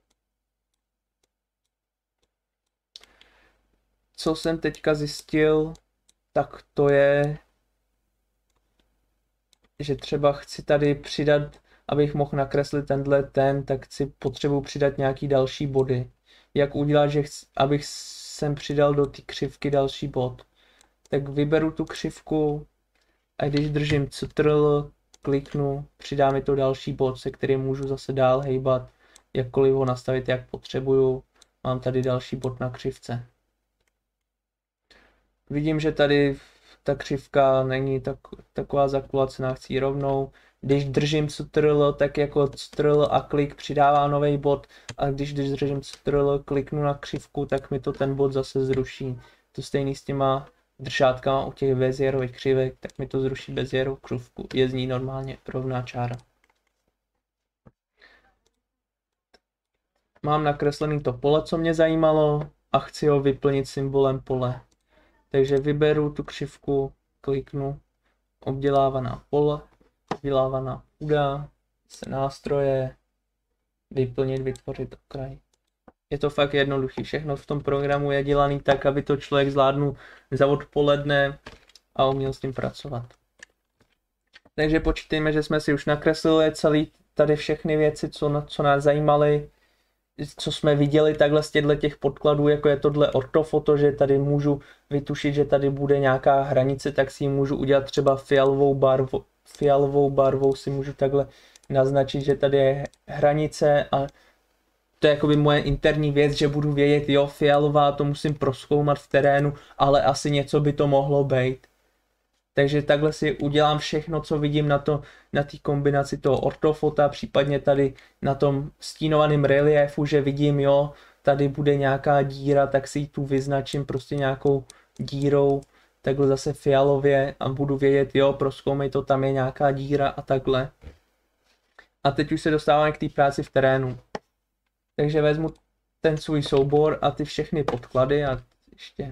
Co jsem teďka zjistil, tak to je, že třeba chci tady přidat, abych mohl nakreslit tenhle ten, tak si potřebuji přidat nějaký další body. Jak udělat, že chci, abych sem přidal do té křivky další bod. Tak vyberu tu křivku a když držím Ctrl, kliknu, přidá mi to další bod, se kterým můžu zase dál hejbat, jakkoliv ho nastavit, jak potřebuju. Mám tady další bod na křivce. Vidím, že tady ta křivka není tak, taková zakulacená, chci ji rovnou. Když držím Ctrl, tak jako Ctrl a klik přidává nový bod, a když držím Ctrl, kliknu na křivku, tak mi to ten bod zase zruší. To stejný s těma držátkama u těch bezierových křivek, tak mi to zruší bezierovou křivku. Je z ní normálně rovná čára. Mám nakreslený to pole, co mě zajímalo, a chci ho vyplnit symbolem pole. Takže vyberu tu křivku, kliknu, obdělávaná pole, obdělávaná půda, se nástroje, vyplnit, vytvořit okraj. Je to fakt jednoduchý, všechno v tom programu je dělaný tak, aby to člověk zvládnul za odpoledne a uměl s tím pracovat. Takže počítejme, že jsme si už nakreslili celý tady všechny věci, co, co nás zajímaly, co jsme viděli takhle z těchto těch podkladů, jako je tohle ortofoto, že tady můžu vytušit, že tady bude nějaká hranice, tak si ji můžu udělat třeba fialovou barvou, fialovou barvou si můžu takhle naznačit, že tady je hranice, a to je jakoby moje interní věc, že budu vědět, jo, fialová, to musím prozkoumat v terénu, ale asi něco by to mohlo být. Takže takhle si udělám všechno, co vidím na to, na té kombinaci toho ortofota, případně tady na tom stínovaném reliefu, že vidím, jo, tady bude nějaká díra, tak si ji tu vyznačím prostě nějakou dírou, takhle zase fialově, a budu vědět, jo, prozkoumej to, tam je nějaká díra a takhle. A teď už se dostáváme k té práci v terénu. Takže vezmu ten svůj soubor a ty všechny podklady a ještě...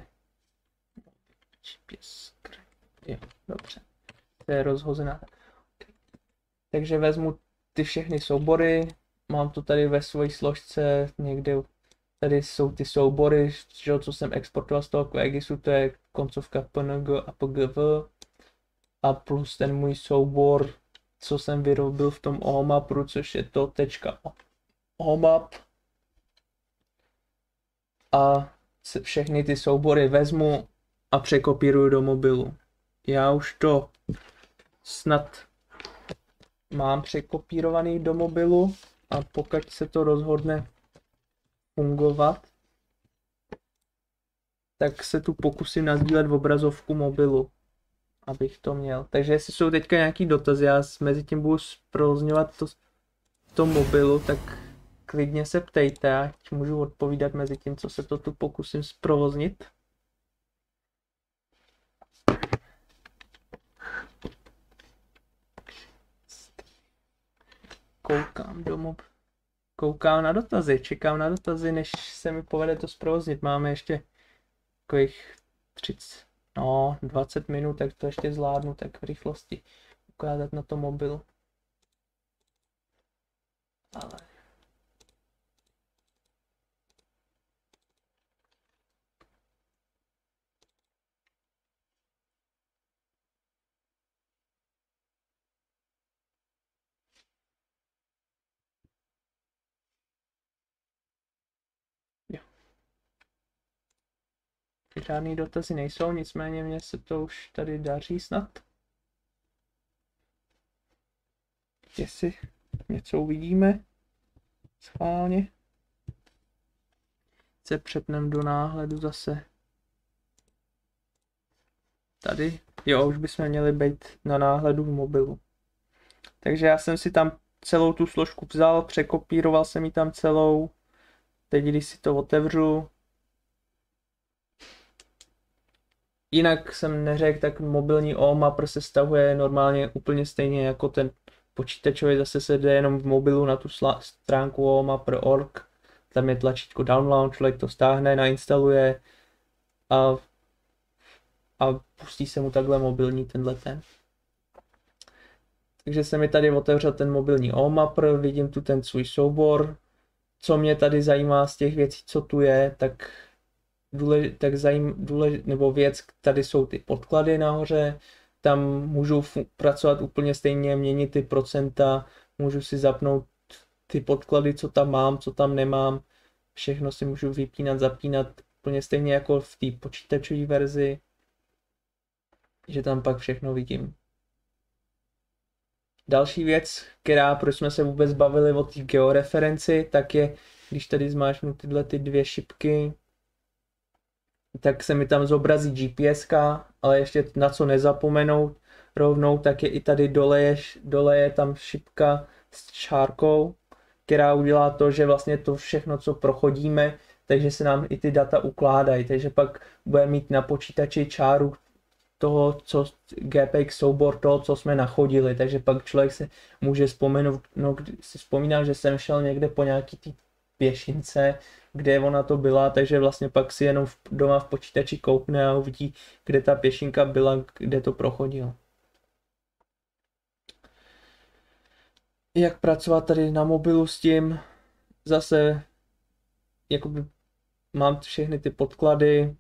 Jo, dobře. To je rozhozená. Takže vezmu ty všechny soubory, mám to tady ve své složce, někde tady jsou ty soubory, že, co jsem exportoval z toho QGISu, to je koncovka P N G a P G V, a plus ten můj soubor, co jsem vyrobil v tom OMAPu, což je to .omap. A všechny ty soubory vezmu a překopíruju do mobilu. Já už to snad mám překopírovaný do mobilu, a pokud se to rozhodne fungovat, tak se tu pokusím nasdílet v obrazovku mobilu, abych to měl. Takže jestli jsou teďka nějaký dotazy, já mezi tím budu zprovozňovat to, to mobilu, tak klidně se ptejte, ať můžu odpovídat mezi tím, co se to tu pokusím zprovoznit. Koukám domů, koukám na dotazy, čekám na dotazy, než se mi povede to zprovoznit. Máme ještě takových třicet, no dvacet minut, tak to ještě zvládnu tak v rychlosti ukázat na tom mobilu. Ale... Žádný dotazy nejsou, nicméně mně se to už tady daří snad. Jestli něco uvidíme schválně. Se přepneme do náhledu zase. Tady. Jo, už bychom měli být na náhledu v mobilu. Takže já jsem si tam celou tu složku vzal, překopíroval jsem ji tam celou. Teď, když si to otevřu, jinak jsem neřekl, tak mobilní OMAP se stahuje normálně úplně stejně jako ten počítačový, zase se jde jenom v mobilu na tu stránku o m a p tečka org, tam je tlačítko download, člověk to stáhne, nainstaluje a, a pustí se mu takhle mobilní tenhle ten. Takže se mi tady otevřel ten mobilní OMAP, vidím tu ten svůj soubor. Co mě tady zajímá z těch věcí, co tu je, tak důlež, tak zajím, důlež, nebo věc, tady jsou ty podklady nahoře, tam můžu pracovat úplně stejně, měnit ty procenta, můžu si zapnout ty podklady, co tam mám, co tam nemám, všechno si můžu vypínat, zapínat úplně stejně jako v té počítačové verzi, že tam pak všechno vidím. Další věc, která, proč jsme se vůbec bavili o té georeferenci, tak je, když tady zmáčknu tyhle ty dvě šipky, tak se mi tam zobrazí G P S ka, ale ještě na co nezapomenout rovnou, tak je i tady dole je, dole je tam šipka s čárkou, která udělá to, že vlastně to všechno, co prochodíme, takže se nám i ty data ukládají, takže pak budeme mít na počítači čáru toho, co G P X soubor toho, co jsme nachodili, takže pak člověk se může vzpomenout, no si vzpomínám, že jsem šel někde po nějaký tý pěšince, kde ona to byla, takže vlastně pak si jenom v, doma v počítači koukne a uvidí, kde ta pěšinka byla, kde to prochodilo. Jak pracovat tady na mobilu s tím? Zase jakoby mám všechny ty podklady,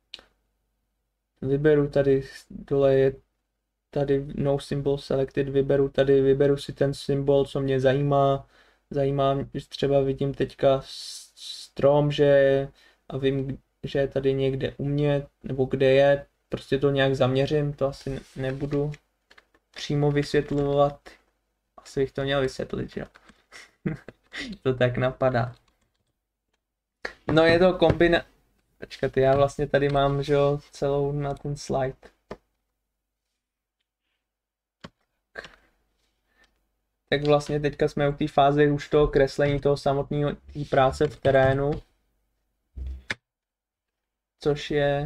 vyberu tady, dole je tady no symbol selected, vyberu tady, vyberu si ten symbol, co mě zajímá, zajímá, že třeba vidím teďka strom, že a vím, že je tady někde u mě, nebo kde je, prostě to nějak zaměřím, to asi nebudu přímo vysvětlovat, asi bych to měl vysvětlit, že jo. To tak napadá. No je to kombina... Počkat, já vlastně tady mám, že jo, celou na ten slide. Tak vlastně teďka jsme u té fáze už toho kreslení, toho samotného té práce v terénu. Což je...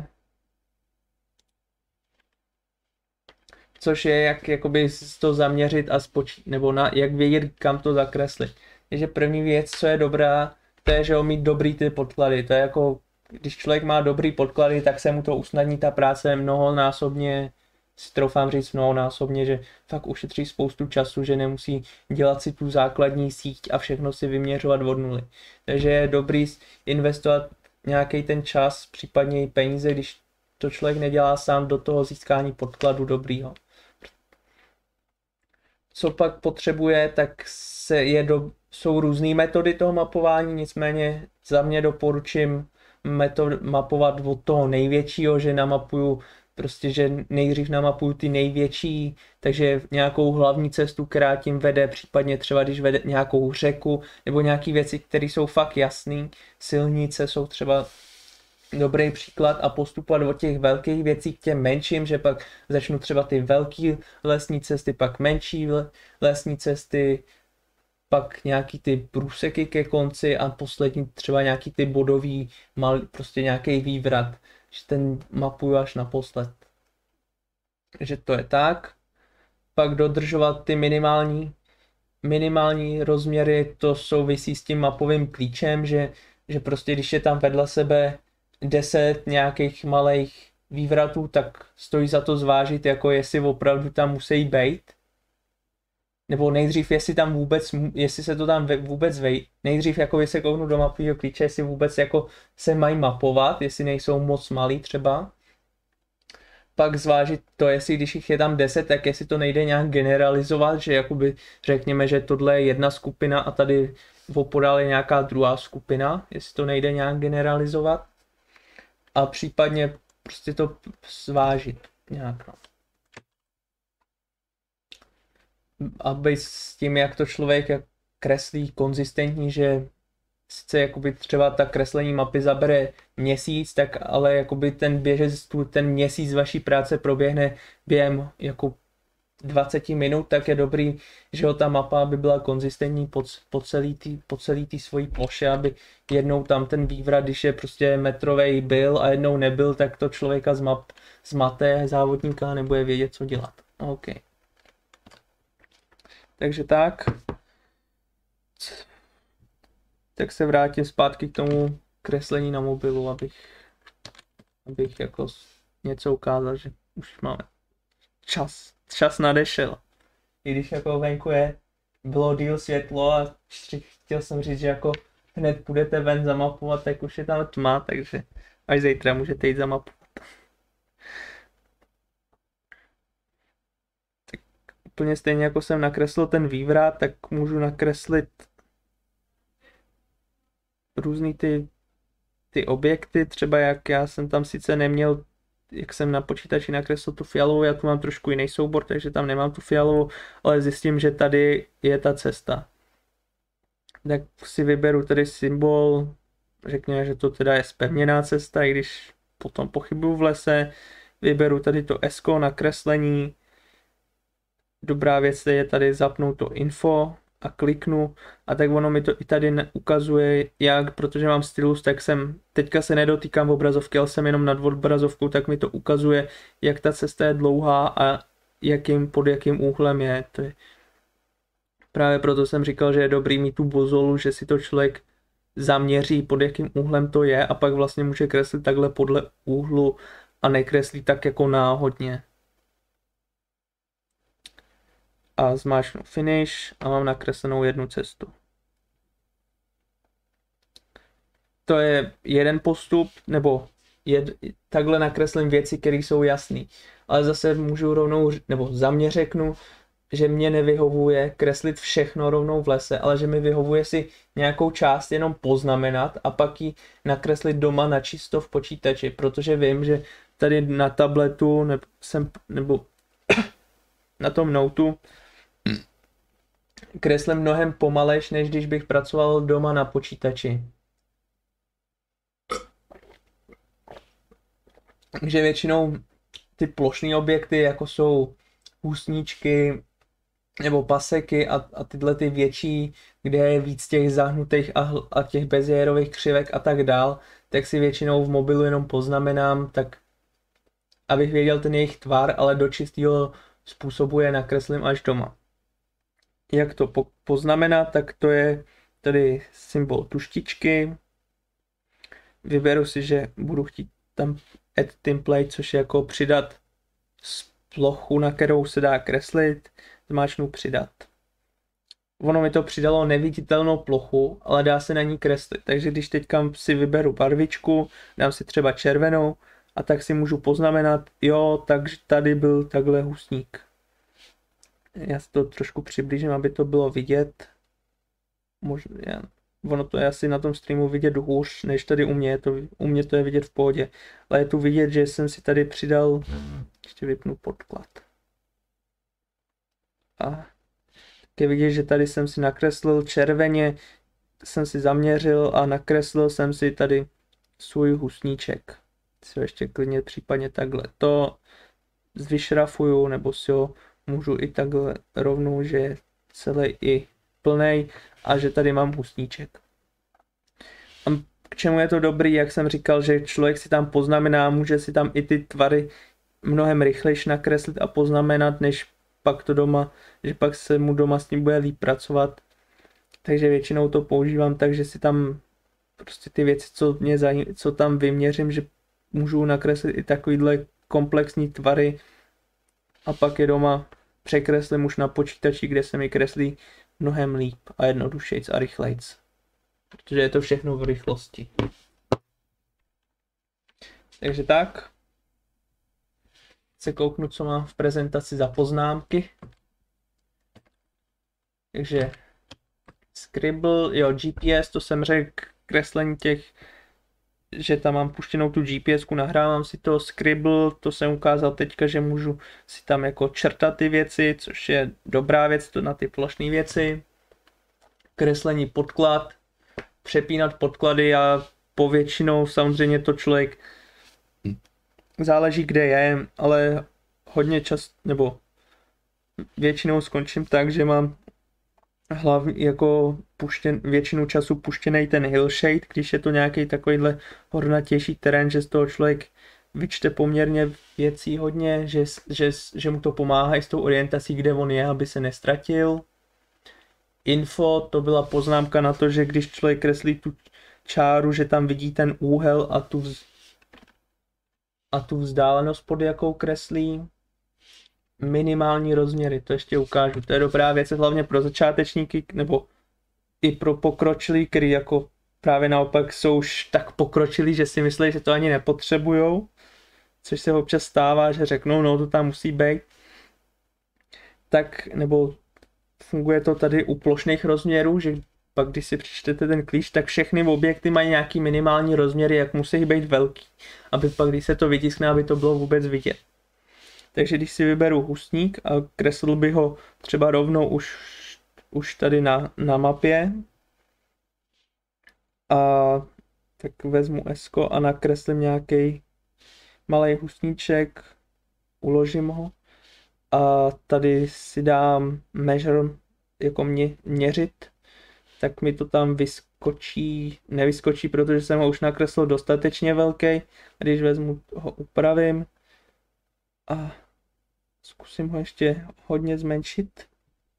Což je jak jakoby to zaměřit a spočít, nebo na, jak vědět, kam to zakreslit. Takže první věc, co je dobrá, to je, že ho mít dobrý ty podklady. To je jako, když člověk má dobrý podklady, tak se mu to usnadní ta práce mnohonásobně, si troufám říct mnohonásobně, že fakt ušetří spoustu času, že nemusí dělat si tu základní síť a všechno si vyměřovat od nuly. Takže je dobrý investovat nějaký ten čas, případně i peníze, když to člověk nedělá sám, do toho získání podkladu dobrýho. Co pak potřebuje, tak se je do, jsou různé metody toho mapování, nicméně za mě doporučím metod, mapovat od toho největšího, že namapuju prostě, že nejdřív namapuju ty největší, takže nějakou hlavní cestu, která tím vede, případně třeba když vede nějakou řeku, nebo nějaké věci, které jsou fakt jasné. Silnice jsou třeba dobrý příklad a postupovat od těch velkých věcí k těm menším, že pak začnu třeba ty velké lesní cesty, pak menší lesní cesty, pak nějaký ty průseky ke konci a poslední třeba nějaký ty bodový, malý, prostě nějaký vývrat, že ten mapuju až naposled. Že to je tak. Pak dodržovat ty minimální, minimální rozměry, to souvisí s tím mapovým klíčem, že, že prostě když je tam vedle sebe deset nějakých malých vývratů, tak stojí za to zvážit, jako jestli opravdu tam musí být. Nebo nejdřív, jestli tam vůbec, jestli se to tam vůbec vej, nejdřív jako se kouknu do mapového klíče, jestli vůbec jako se mají mapovat, jestli nejsou moc malý třeba. Pak zvážit to, jestli když jich je tam deset, tak jestli to nejde nějak generalizovat, že jakoby řekněme, že tohle je jedna skupina a tady opodál je nějaká druhá skupina, jestli to nejde nějak generalizovat. A případně prostě to zvážit nějak. No. Aby s tím, jak to člověk kreslí konzistentní, že sice jakoby třeba ta kreslení mapy zabere měsíc, tak ale jakoby ten běžec, ten měsíc vaší práce proběhne během jako dvacet minut, tak je dobrý, že ho ta mapa by byla konzistentní po, po celý tý, po celý tý svojí ploše, aby jednou tam ten vývrat, když je prostě metrovej byl a jednou nebyl, tak to člověka z map zmaté závodníka nebude vědět, co dělat. OK. Takže tak. Tak se vrátím zpátky k tomu kreslení na mobilu, abych, abych jako něco ukázal, že už máme čas. Čas nadešel. I když jako venku je, bylo díl světlo a chtěl jsem říct, že jako hned půjdete ven zamapovat, tak už je tam tma, takže až zítra můžete jít zamapovat. úplně stejně jako jsem nakreslil ten vývrat, tak můžu nakreslit různý ty, ty objekty, třeba jak já jsem tam sice neměl, jak jsem na počítači nakreslil tu fialovou, já tu mám trošku jiný soubor, takže tam nemám tu fialovou, ale zjistím, že tady je ta cesta. Tak si vyberu tady symbol, řekněme, že to teda je zpevněná cesta, i když potom pochybuju v lese, vyberu tady to S na kreslení. Dobrá věc je tady zapnout to info a kliknu a tak ono mi to i tady ukazuje, jak, protože mám stylus, tak jsem, teďka se nedotýkám obrazovky, ale jsem jenom nad obrazovkou, tak mi to ukazuje, jak ta cesta je dlouhá a jakým, pod jakým úhlem je. To je. Právě proto jsem říkal, že je dobrý mít tu bozolu, že si to člověk zaměří, pod jakým úhlem to je a pak vlastně může kreslit takhle podle úhlu a nekreslí tak jako náhodně. A zmáčknu finish a mám nakreslenou jednu cestu. To je jeden postup, nebo jed, takhle nakreslím věci, které jsou jasné. Ale zase můžu rovnou, nebo za mě řeknu, že mě nevyhovuje kreslit všechno rovnou v lese, ale že mi vyhovuje si nějakou část jenom poznamenat a pak ji nakreslit doma na čisto v počítači, protože vím, že tady na tabletu nebo, jsem, nebo na tom noteu kreslím mnohem pomalejš, než když bych pracoval doma na počítači. Takže většinou ty plošné objekty, jako jsou husníčky nebo paseky a, a tyhle ty větší, kde je víc těch zahnutých a, a těch bezjérových křivek a tak dál, tak si většinou v mobilu jenom poznamenám, tak abych věděl ten jejich tvar, ale do čistého způsobu je nakreslím až doma. Jak to po, poznamenat, tak to je tady symbol tuštičky. Vyberu si, že budu chtít tam add template, což je jako přidat plochu, na kterou se dá kreslit. Zmáčknu přidat. Ono mi to přidalo neviditelnou plochu, ale dá se na ní kreslit. Takže když teďka si vyberu barvičku, dám si třeba červenou a tak si můžu poznamenat, jo, takže tady byl takhle husník. Já si to trošku přiblížím, aby to bylo vidět. Možná, já, ono to je asi na tom streamu vidět hůř, než tady u mě. Je to, u mě to je vidět v pohodě. Ale je tu vidět, že jsem si tady přidal, ještě vypnu podklad. A tak je vidět, že tady jsem si nakreslil červeně, jsem si zaměřil a nakreslil jsem si tady svůj husníček. Si ho ještě klidně případně takhle to vyšrafuju, nebo si ho můžu i takhle rovnou, že je celý i plnej a že tady mám husníček. A k čemu je to dobrý, jak jsem říkal, že člověk si tam poznamená, může si tam i ty tvary mnohem rychlejš nakreslit a poznamenat, než pak to doma, že pak se mu doma s tím bude líp pracovat. Takže většinou to používám tak, že si tam prostě ty věci, co, mě zaj- co tam vyměřím, že můžu nakreslit i takovýhle komplexní tvary a pak je doma překreslím už na počítači, kde se mi kreslí mnohem líp a jednodušejc a rychlejc. Protože je to všechno v rychlosti. Takže tak. Se kouknu, co mám v prezentaci za poznámky. Takže Scribble, jo, G P S, to jsem řekl, kreslení těch, že tam mám puštěnou tu GPSku, nahrávám si to. Scribble, to jsem ukázal teďka, že můžu si tam jako čertat ty věci, což je dobrá věc to na ty plošné věci. Kreslení podklad, přepínat podklady a povětšinou samozřejmě to člověk záleží kde je, ale hodně čas, nebo většinou skončím tak, že mám hlavně jako puštěn, většinu času puštěný ten hillshade, když je to nějaký takovýhle hornatější terén, že z toho člověk vyčte poměrně věcí hodně, že, že, že mu to pomáhá i s tou orientací, kde on je, aby se nestratil. Info, to byla poznámka na to, že když člověk kreslí tu čáru, že tam vidí ten úhel a tu, vz... a tu vzdálenost, pod jakou kreslí. Minimální rozměry, to ještě ukážu, to je dobrá věc, hlavně pro začátečníky, nebo i pro pokročilí, který jako právě naopak jsou už tak pokročilí, že si myslí, že to ani nepotřebujou, což se občas stává, že řeknou, no to tam musí být. tak, nebo funguje to tady u plošných rozměrů, že pak když si přečtete ten klíč, tak všechny objekty mají nějaký minimální rozměry, jak musí být velký, aby pak když se to vytiskne, aby to bylo vůbec vidět. Takže když si vyberu hustník a kreslil bych ho třeba rovnou už, už tady na, na mapě, a tak vezmu esko a nakreslím nějaký malý hustníček, uložím ho a tady si dám measure jako mě, měřit, tak mi to tam vyskočí, nevyskočí, protože jsem ho už nakreslil dostatečně velký. A když vezmu ho upravím a zkusím ho ještě hodně zmenšit,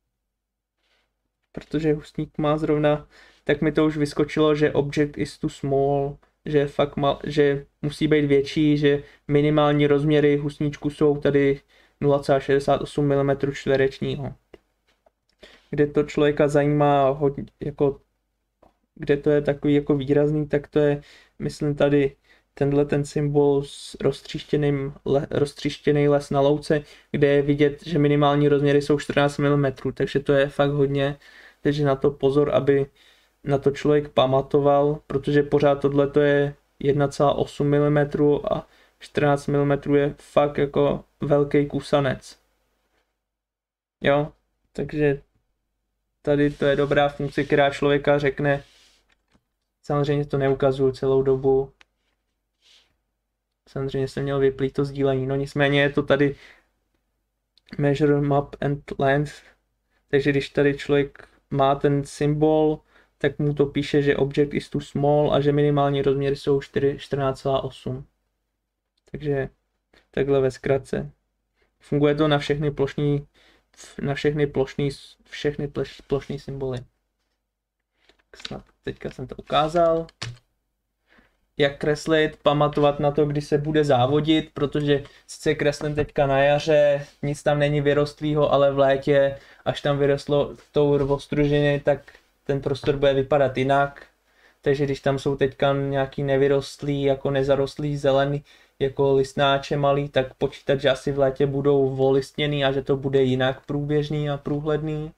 protože hustník má zrovna, tak mi to už vyskočilo, že object is too small, že fakt mal, že musí být větší, že minimální rozměry hustníčku jsou tady nula celá šedesát osm milimetrů čtverečního. Kde to člověka zajímá hodně, jako, kde to je takový jako výrazný, tak to je, myslím tady tenhle ten symbol s roztříštěným le, roztříštěný les na louce, kde je vidět, že minimální rozměry jsou čtrnáct milimetrů, takže to je fakt hodně, takže na to pozor, aby na to člověk pamatoval, protože pořád tohle to je jedna celá osm milimetrů a čtrnáct milimetrů je fakt jako velký kusanec. Jo, takže tady to je dobrá funkce, která člověka řekne, samozřejmě to neukazuju celou dobu, samozřejmě jsem měl vyplít to sdílení, no nicméně je to tady measure map and length, takže když tady člověk má ten symbol, tak mu to píše, že object is too small a že minimální rozměry jsou čtrnáct celá osm. Takže takhle ve zkratce. Funguje to na všechny plošní, na všechny plošní, všechny plošní symboly. Snad teďka jsem to ukázal. Jak kreslit, pamatovat na to, kdy se bude závodit, protože sice kreslím teďka na jaře, nic tam není vyrostlýho, ale v létě, až tam vyrostlo tou ostružiny, tak ten prostor bude vypadat jinak. Takže když tam jsou teďka nějaký nevyrostlý, jako nezarostlý zelený, jako listnáče malý, tak počítat, že asi v létě budou volistněný a že to bude jinak průběžný a průhledný.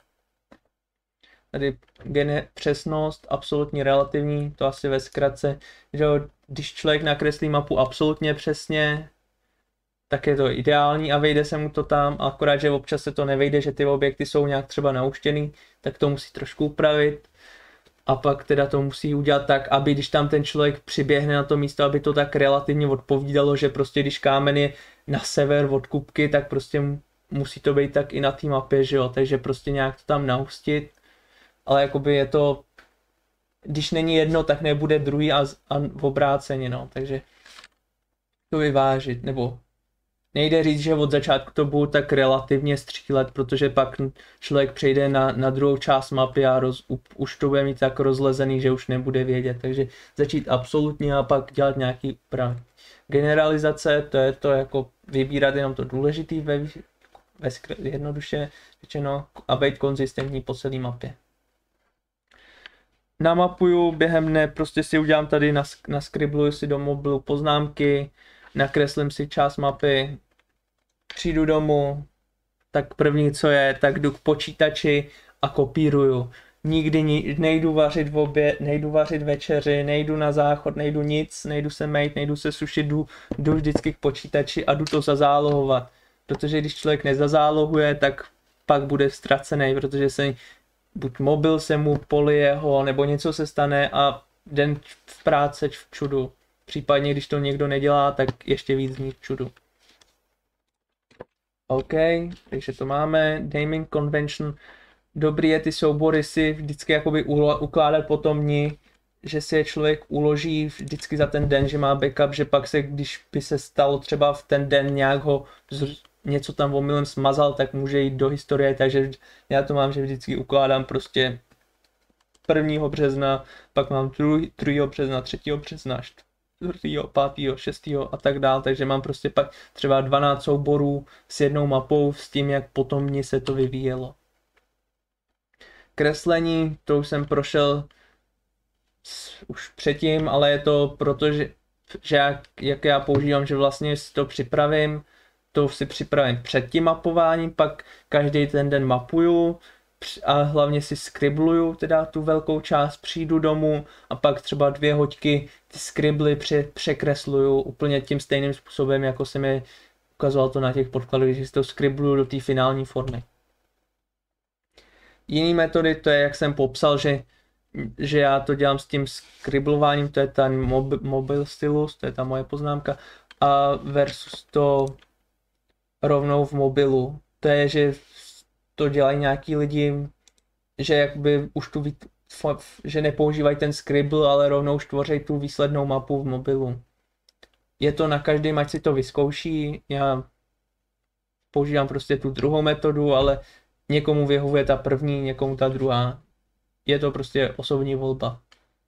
Tady gene, přesnost, absolutní relativní, to asi ve zkratce, že když člověk nakreslí mapu absolutně přesně, tak je to ideální a vejde se mu to tam, akorát, že občas se to nevejde, že ty objekty jsou nějak třeba nauštěný, tak to musí trošku upravit. A pak teda to musí udělat tak, aby když tam ten člověk přiběhne na to místo, aby to tak relativně odpovídalo, že prostě když kámen je na sever od Kupky, tak prostě musí to být tak i na té mapě, že jo, takže prostě nějak to tam nahustit. Ale jakoby je to, když není jedno, tak nebude druhý a, a v obráceně, no, takže to vyvážit, nebo nejde říct, že od začátku to budu tak relativně střílet, protože pak člověk přejde na, na druhou část mapy a roz, už to bude mít tak rozlezený, že už nebude vědět, takže začít absolutně a pak dělat nějaký úpravy. Generalizace, to je to jako vybírat jenom to důležitý ve, ve jednoduše řečeno a být konzistentní po celé mapě. Namapuju během dne, prostě si udělám tady, naskribluju si do mobilu poznámky, nakreslím si část mapy, přijdu domů, tak první co je, tak jdu k počítači a kopíruju. Nikdy nejdu vařit v oběd, nejdu vařit večeři, nejdu na záchod, nejdu nic, nejdu se mejt, nejdu se sušit, jdu, jdu vždycky k počítači a jdu to zazálohovat. Protože když člověk nezazálohuje, tak pak bude ztracený, protože se buď mobil se mu polije ho, nebo něco se stane a den v práci v čudu. Případně, když to někdo nedělá, tak ještě víc z v čudu. OK, takže to máme. Naming convention. Dobrý je ty soubory si vždycky jakoby ukládat po tom dni, že si je člověk uloží vždycky za ten den, že má backup, že pak se, když by se stalo třeba v ten den nějak ho něco tam omylem smazal, tak může jít do historie, takže já to mám, že vždycky ukládám prostě prvního března, pak mám druhého března, třetího března, čtvrtého, pátého, šestého a tak dál, takže mám prostě pak třeba dvanáct souborů s jednou mapou s tím, jak potom dní se to vyvíjelo. Kreslení, to už jsem prošel už předtím, ale je to proto, že, že jak, jak já používám, že vlastně si to připravím, to si připravím před tím mapováním, pak každý ten den mapuju a hlavně si skribluju teda tu velkou část, přijdu domů a pak třeba dvě hoďky ty skribly pře překresluju úplně tím stejným způsobem, jako jsem je ukazoval to na těch podkladech, že si to skribluju do té finální formy. Jiný metody, to je, jak jsem popsal, že, že já to dělám s tím skriblováním, to je ten mob, mobil stylus, to je ta moje poznámka, a versus to rovnou v mobilu. To je, že to dělají nějaký lidi, že jakby už tu, že nepoužívají ten scribble, ale rovnou už tvoří tu výslednou mapu v mobilu. Je to na každém, ať si to vyzkouší, já používám prostě tu druhou metodu, ale někomu vyhovuje ta první, někomu ta druhá. Je to prostě osobní volba.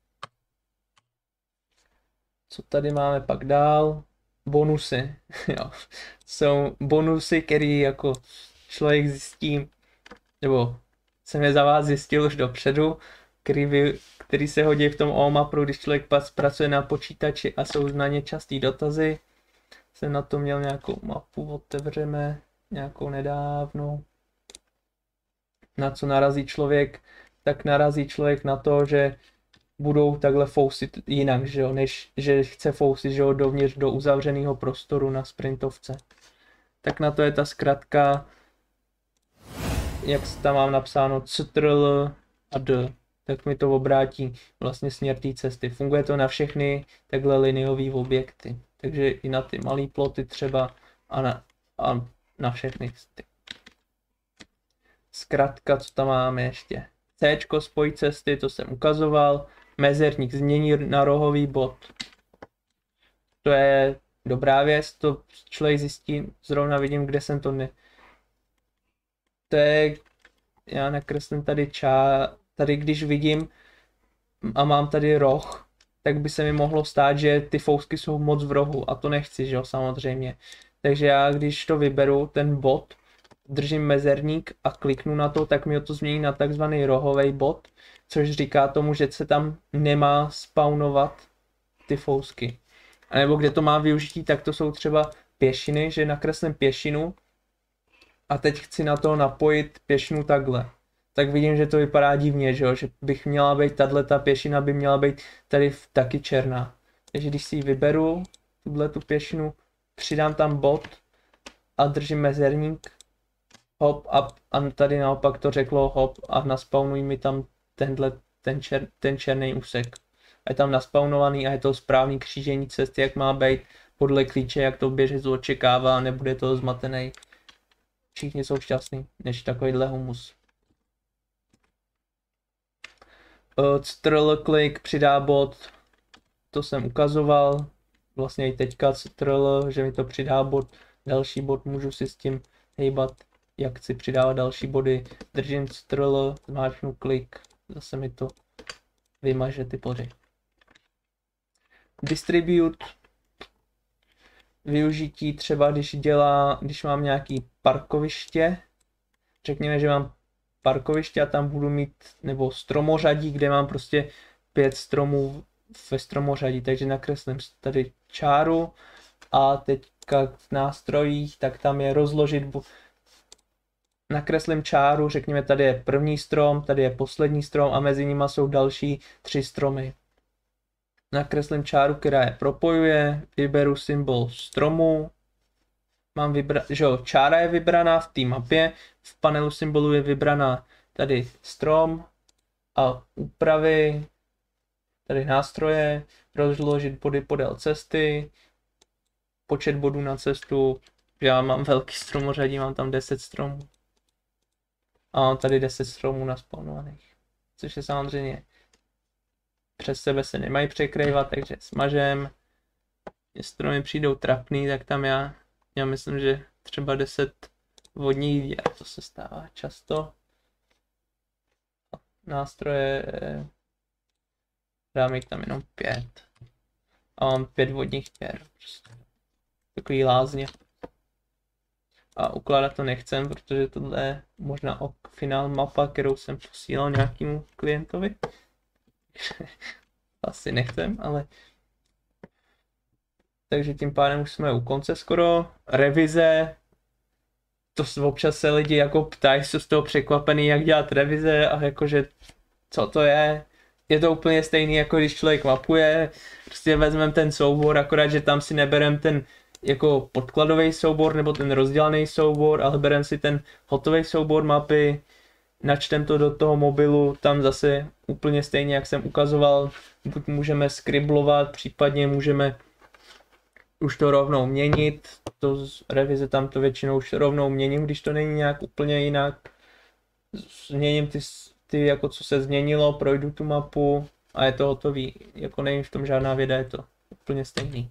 Co tady máme pak dál? Bonusy. Jo. Jsou bonusy, které jako člověk zjistí, nebo jsem je za vás zjistil už dopředu, který, vy, který se hodí v tom OMAPru, když člověk pracuje na počítači a jsou na ně častý dotazy. Jsem na to měl nějakou mapu, otevřeme nějakou nedávnou. Na co narazí člověk? Tak narazí člověk na to, že budou takhle fousit jinak, že jo, než že chce fousit, že jo, dovnitř do uzavřeného prostoru na sprintovce. Tak na to je ta zkratka, jak tam mám napsáno ctrl a d, tak mi to obrátí vlastně směr té cesty. Funguje to na všechny takhle liniové objekty, takže i na ty malé ploty třeba a na, a na všechny. Zkratka, co tam máme ještě? C, spojit cesty, to jsem ukazoval. Mezerník změní na rohový bod. To je dobrá věc, to člověk zjistí, zrovna vidím, kde jsem to ne... To je, já nakreslím tady čá, tady když vidím a mám tady roh, tak by se mi mohlo stát, že ty fousky jsou moc v rohu a to nechci, že jo, samozřejmě. Takže já, když to vyberu, ten bod, držím mezerník a kliknu na to, tak mi to změní na takzvaný rohový bod, což říká tomu, že se tam nemá spawnovat ty fousky. A nebo kde to má využití, tak to jsou třeba pěšiny, že nakreslím pěšinu a teď chci na to napojit pěšinu takhle. Tak vidím, že to vypadá divně, že, jo? Že bych měla být, tato pěšina by měla být tady taky černá. Takže když si ji vyberu, tuhle tu pěšinu, přidám tam bod a držím mezerník, hop, a, a tady naopak to řeklo hop a naspawnuj mi tam tenhle, ten, čer, ten černý úsek. A je tam naspawnovaný a je to správný křížení cesty, jak má být, podle klíče, jak to běžec očekává, nebude to zmatený. Všichni jsou šťastní, než takovýhle humus. Ctrl klik přidá bod, to jsem ukazoval, vlastně i teďka ctrl, že mi to přidá bod, další bod, můžu si s tím hejbat, jak si přidávat další body, držím ctrl, zmáčknu klik, zase mi to vymaže ty body. Distribute, využití třeba, když dělá, když mám nějaký parkoviště, řekněme, že mám parkoviště a tam budu mít, nebo stromořadí, kde mám prostě pět stromů ve stromořadí, takže nakreslím tady čáru a teďka v nástrojích, tak tam je rozložit, nakreslím čáru, řekněme, tady je první strom, tady je poslední strom a mezi nimi jsou další tři stromy. Nakreslím čáru, která je propojuje, vyberu symbol stromu, mám vybra, že jo, čára je vybraná v té mapě, v panelu symbolů je vybraná tady strom a úpravy, tady nástroje, rozložit body podél cesty, počet bodů na cestu, já mám velký stromořadí, mám tam deset stromů a mám tady deset stromů naspawnovaných, což je samozřejmě přes sebe se nemají překrývat, takže smažem, když stromy přijdou trapný, tak tam já Já myslím, že třeba deset vodních věr, to se stává často. Nástroje, dám jich tam jenom pět. A mám pět vodních věr. Takový lázně. A ukládat to nechcem, protože tohle je možná o finál mapa, kterou jsem posílal nějakému klientovi. Asi nechcem, ale takže tím pádem už jsme u konce skoro. Revize, to občas se lidi jako ptají, jsou z toho překvapený, jak dělat revize a jakože co to je. Je to úplně stejný, jako když člověk mapuje, prostě vezmeme ten soubor, akorát, že tam si nebereme ten jako podkladový soubor nebo ten rozdělaný soubor, ale bereme si ten hotový soubor mapy, načtem to do toho mobilu, tam zase úplně stejně, jak jsem ukazoval, buď můžeme skriblovat, případně můžeme už to rovnou měnit, to z revize tam to většinou už rovnou měním, když to není nějak úplně jinak. Změním ty, ty jako co se změnilo, projdu tu mapu a je to hotový, jako není v tom žádná věda, je to úplně stejný.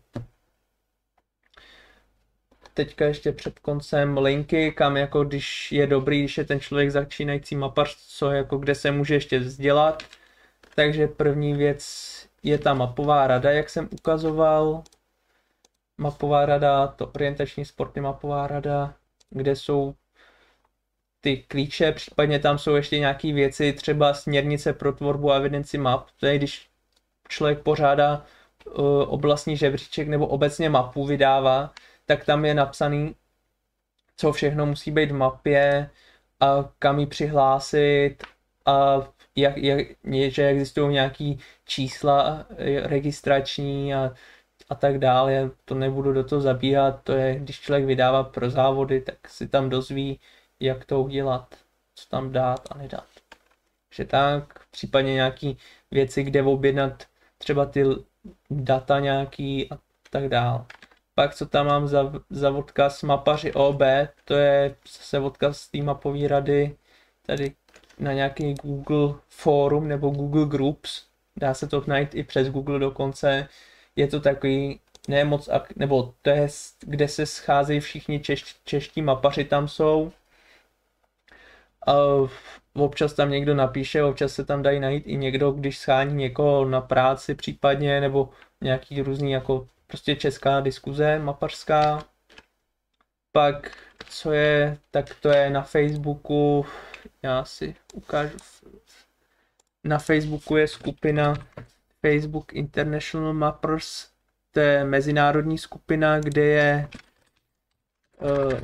Teďka ještě před koncem linky, kam jako když je dobrý, když je ten člověk začínající mapař, co jako kde se může ještě vzdělat. Takže první věc je ta mapová rada, jak jsem ukazoval. Mapová rada, to orientační sporty mapová rada, kde jsou ty klíče, případně tam jsou ještě nějaké věci, třeba směrnice pro tvorbu a evidenci map. To je, když člověk pořádá uh, oblastní žebříček nebo obecně mapu vydává, tak tam je napsaný, co všechno musí být v mapě a kam ji přihlásit a jak, jak, že existují nějaký čísla registrační a, a tak dále. Já to nebudu do toho zabíhat, to je, když člověk vydává pro závody, tak si tam dozví, jak to udělat, co tam dát a nedat. Že tak, případně nějaký věci, kde objednat třeba ty data nějaký a tak dále. Pak co tam mám za, za odkaz mapaři O B, to je zase odkaz z té mapové rady, tady na nějaký Google Forum nebo Google Groups, dá se to najít i přes Google dokonce, je to takový ne moc, nebo to je, kde se scházejí všichni češ, čeští mapaři tam jsou. A občas tam někdo napíše, občas se tam dají najít i někdo, když schání někoho na práci případně, nebo nějaký různý jako prostě česká diskuze mapařská. Pak co je, tak to je na Facebooku, já si ukážu, na Facebooku je skupina Facebook International Mappers, to je mezinárodní skupina, kde je uh,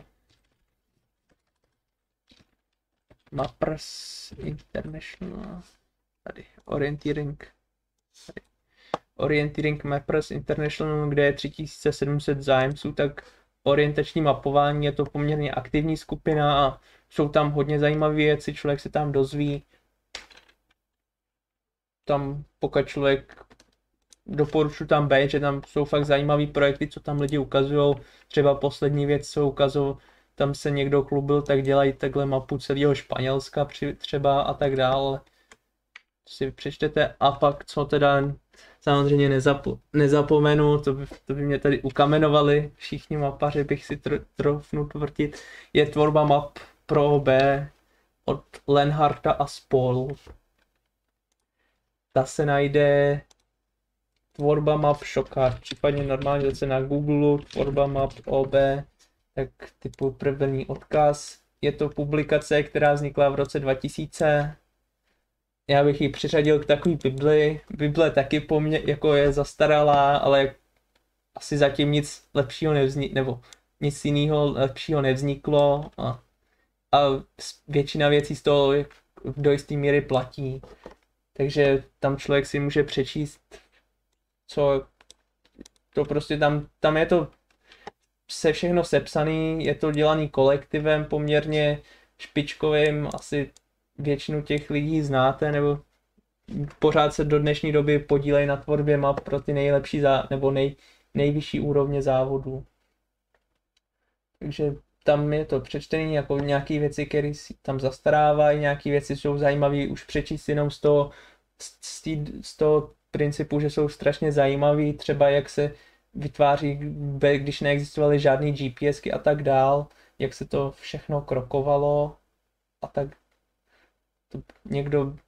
Mappers International, tady Orienteering, tady. Orienteering Mappers International, kde je tři tisíce sedm set zájemců, tak orientační mapování je to poměrně aktivní skupina a jsou tam hodně zajímavé věci, člověk se tam dozví. Tam pokud člověk doporučuji tam být, že tam jsou fakt zajímavé projekty, co tam lidi ukazují. Třeba poslední věc, co ukazují, tam se někdo chlubil, tak dělají takhle mapu celého Španělska při, třeba a tak dále. Si přečtete a pak co teda samozřejmě nezapo nezapomenu, to by, to by mě tady ukamenovali všichni mapaři, bych si tr trofnu tvrdit, je tvorba map pro O B od Lenharta a spol. Ta se najde tvorba map Shocard, případně normálně se na Google tvorba map O B, tak typu první odkaz. Je to publikace, která vznikla v roce dva tisíce. Já bych ji přiřadil k takové Bibli. Bible taky po mně jako je zastaralá, ale asi zatím nic lepšího nevzniklo, nebo nic jiného lepšího nevzniklo. A, a většina věcí z toho do jisté míry platí. Takže tam člověk si může přečíst, co to prostě tam, tam je to se všechno sepsaný, je to dělaný kolektivem poměrně špičkovým, asi většinu těch lidí znáte, nebo pořád se do dnešní doby podílejí na tvorbě map pro ty nejlepší zá, nebo nej, nejvyšší úrovně závodů. Takže tam je to přečtený, jako nějaké věci, které tam zastarávají, nějaké věci jsou zajímavé už přečíst jenom z toho, z, tý, z toho principu, že jsou strašně zajímavé, třeba jak se vytváří, když neexistovaly žádný GPSky a tak dál, jak se to všechno krokovalo a tak. To někdo,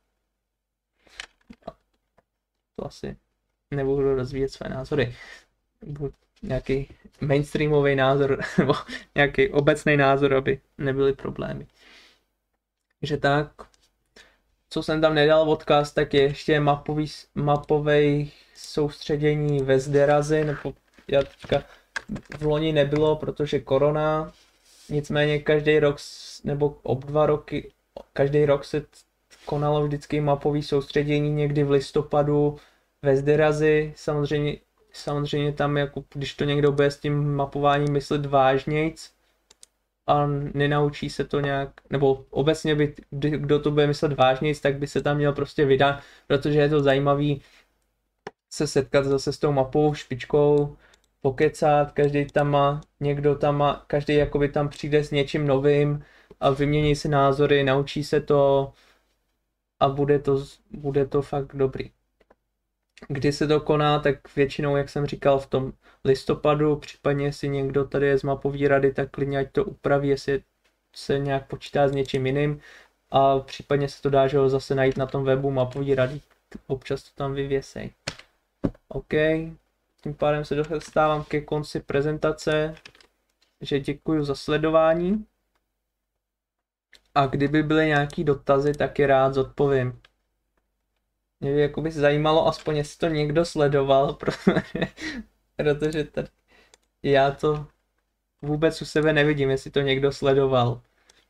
to asi nebudu rozvíjet své názory, budu nějaký mainstreamový názor nebo nějaký obecný názor, aby nebyly problémy. Takže tak, co jsem tam nedal odkaz, tak je ještě mapový, mapový soustředění ve Zderazi, nebo já teďka v loni nebylo, protože korona, nicméně každý rok, nebo ob dva roky, každý rok se konalo vždycky mapový soustředění někdy v listopadu ve Zderazi, samozřejmě, samozřejmě tam, jako když to někdo bude s tím mapováním myslet vážnějc a nenaučí se to nějak, nebo obecně by, kdo to bude myslet vážnějc, tak by se tam měl prostě vydat, protože je to zajímavý se setkat zase s tou mapovou špičkou, pokecat, každý tam má, někdo tam má, každý jakoby tam přijde s něčím novým a vymění si názory, naučí se to a bude to, bude to fakt dobrý. Kdy se to koná, tak většinou, jak jsem říkal, v tom listopadu, případně jestli někdo tady je z mapový rady, tak klidně ať to upraví, jestli se nějak počítá s něčím jiným a případně se to dá, že ho zase najít na tom webu mapový rady, občas to tam vyvěsej. OK, tím pádem se dostávám ke konci prezentace, že děkuji za sledování a kdyby byly nějaký dotazy, tak je rád zodpovím. Mě by jakoby zajímalo, aspoň jestli to někdo sledoval, protože, protože tady já to vůbec u sebe nevidím, jestli to někdo sledoval.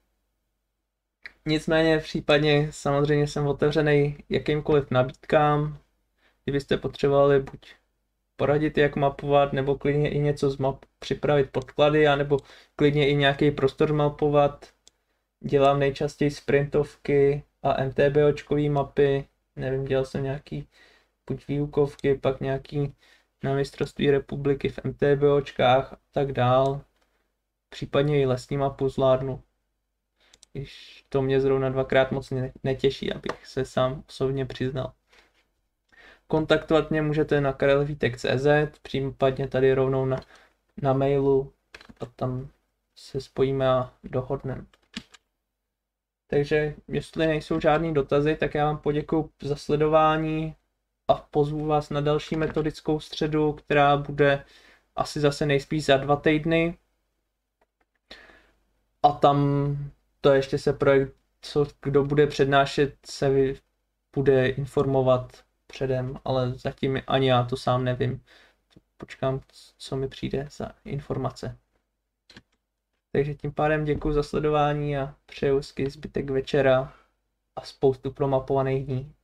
Nicméně případně samozřejmě jsem otevřený jakýmkoliv nabídkám, kdybyste potřebovali buď poradit, jak mapovat, nebo klidně i něco z map, připravit podklady, anebo klidně i nějaký prostor mapovat. Dělám nejčastěji sprintovky a MTBOčkový mapy, nevím, dělal jsem nějaký buď výukovky, pak nějaký na mistrovství republiky v MTBOčkách a tak dál. Případně i lesní mapu zvládnu. Když to mě zrovna dvakrát moc netěší, abych se sám osobně přiznal. Kontaktovat mě můžete na karelvítek tečka cé zet, případně tady rovnou na, na mailu a tam se spojíme a dohodneme. Takže jestli nejsou žádný dotazy, tak já vám poděkuji za sledování a pozvu vás na další metodickou středu, která bude asi zase nejspíš za dva týdny. A tam to ještě se projekt, co kdo bude přednášet, se bude informovat předem, ale zatím ani já to sám nevím. Počkám, co mi přijde za informace. Takže tím pádem děkuji za sledování a přeju hezký zbytek večera a spoustu promapovaných dní.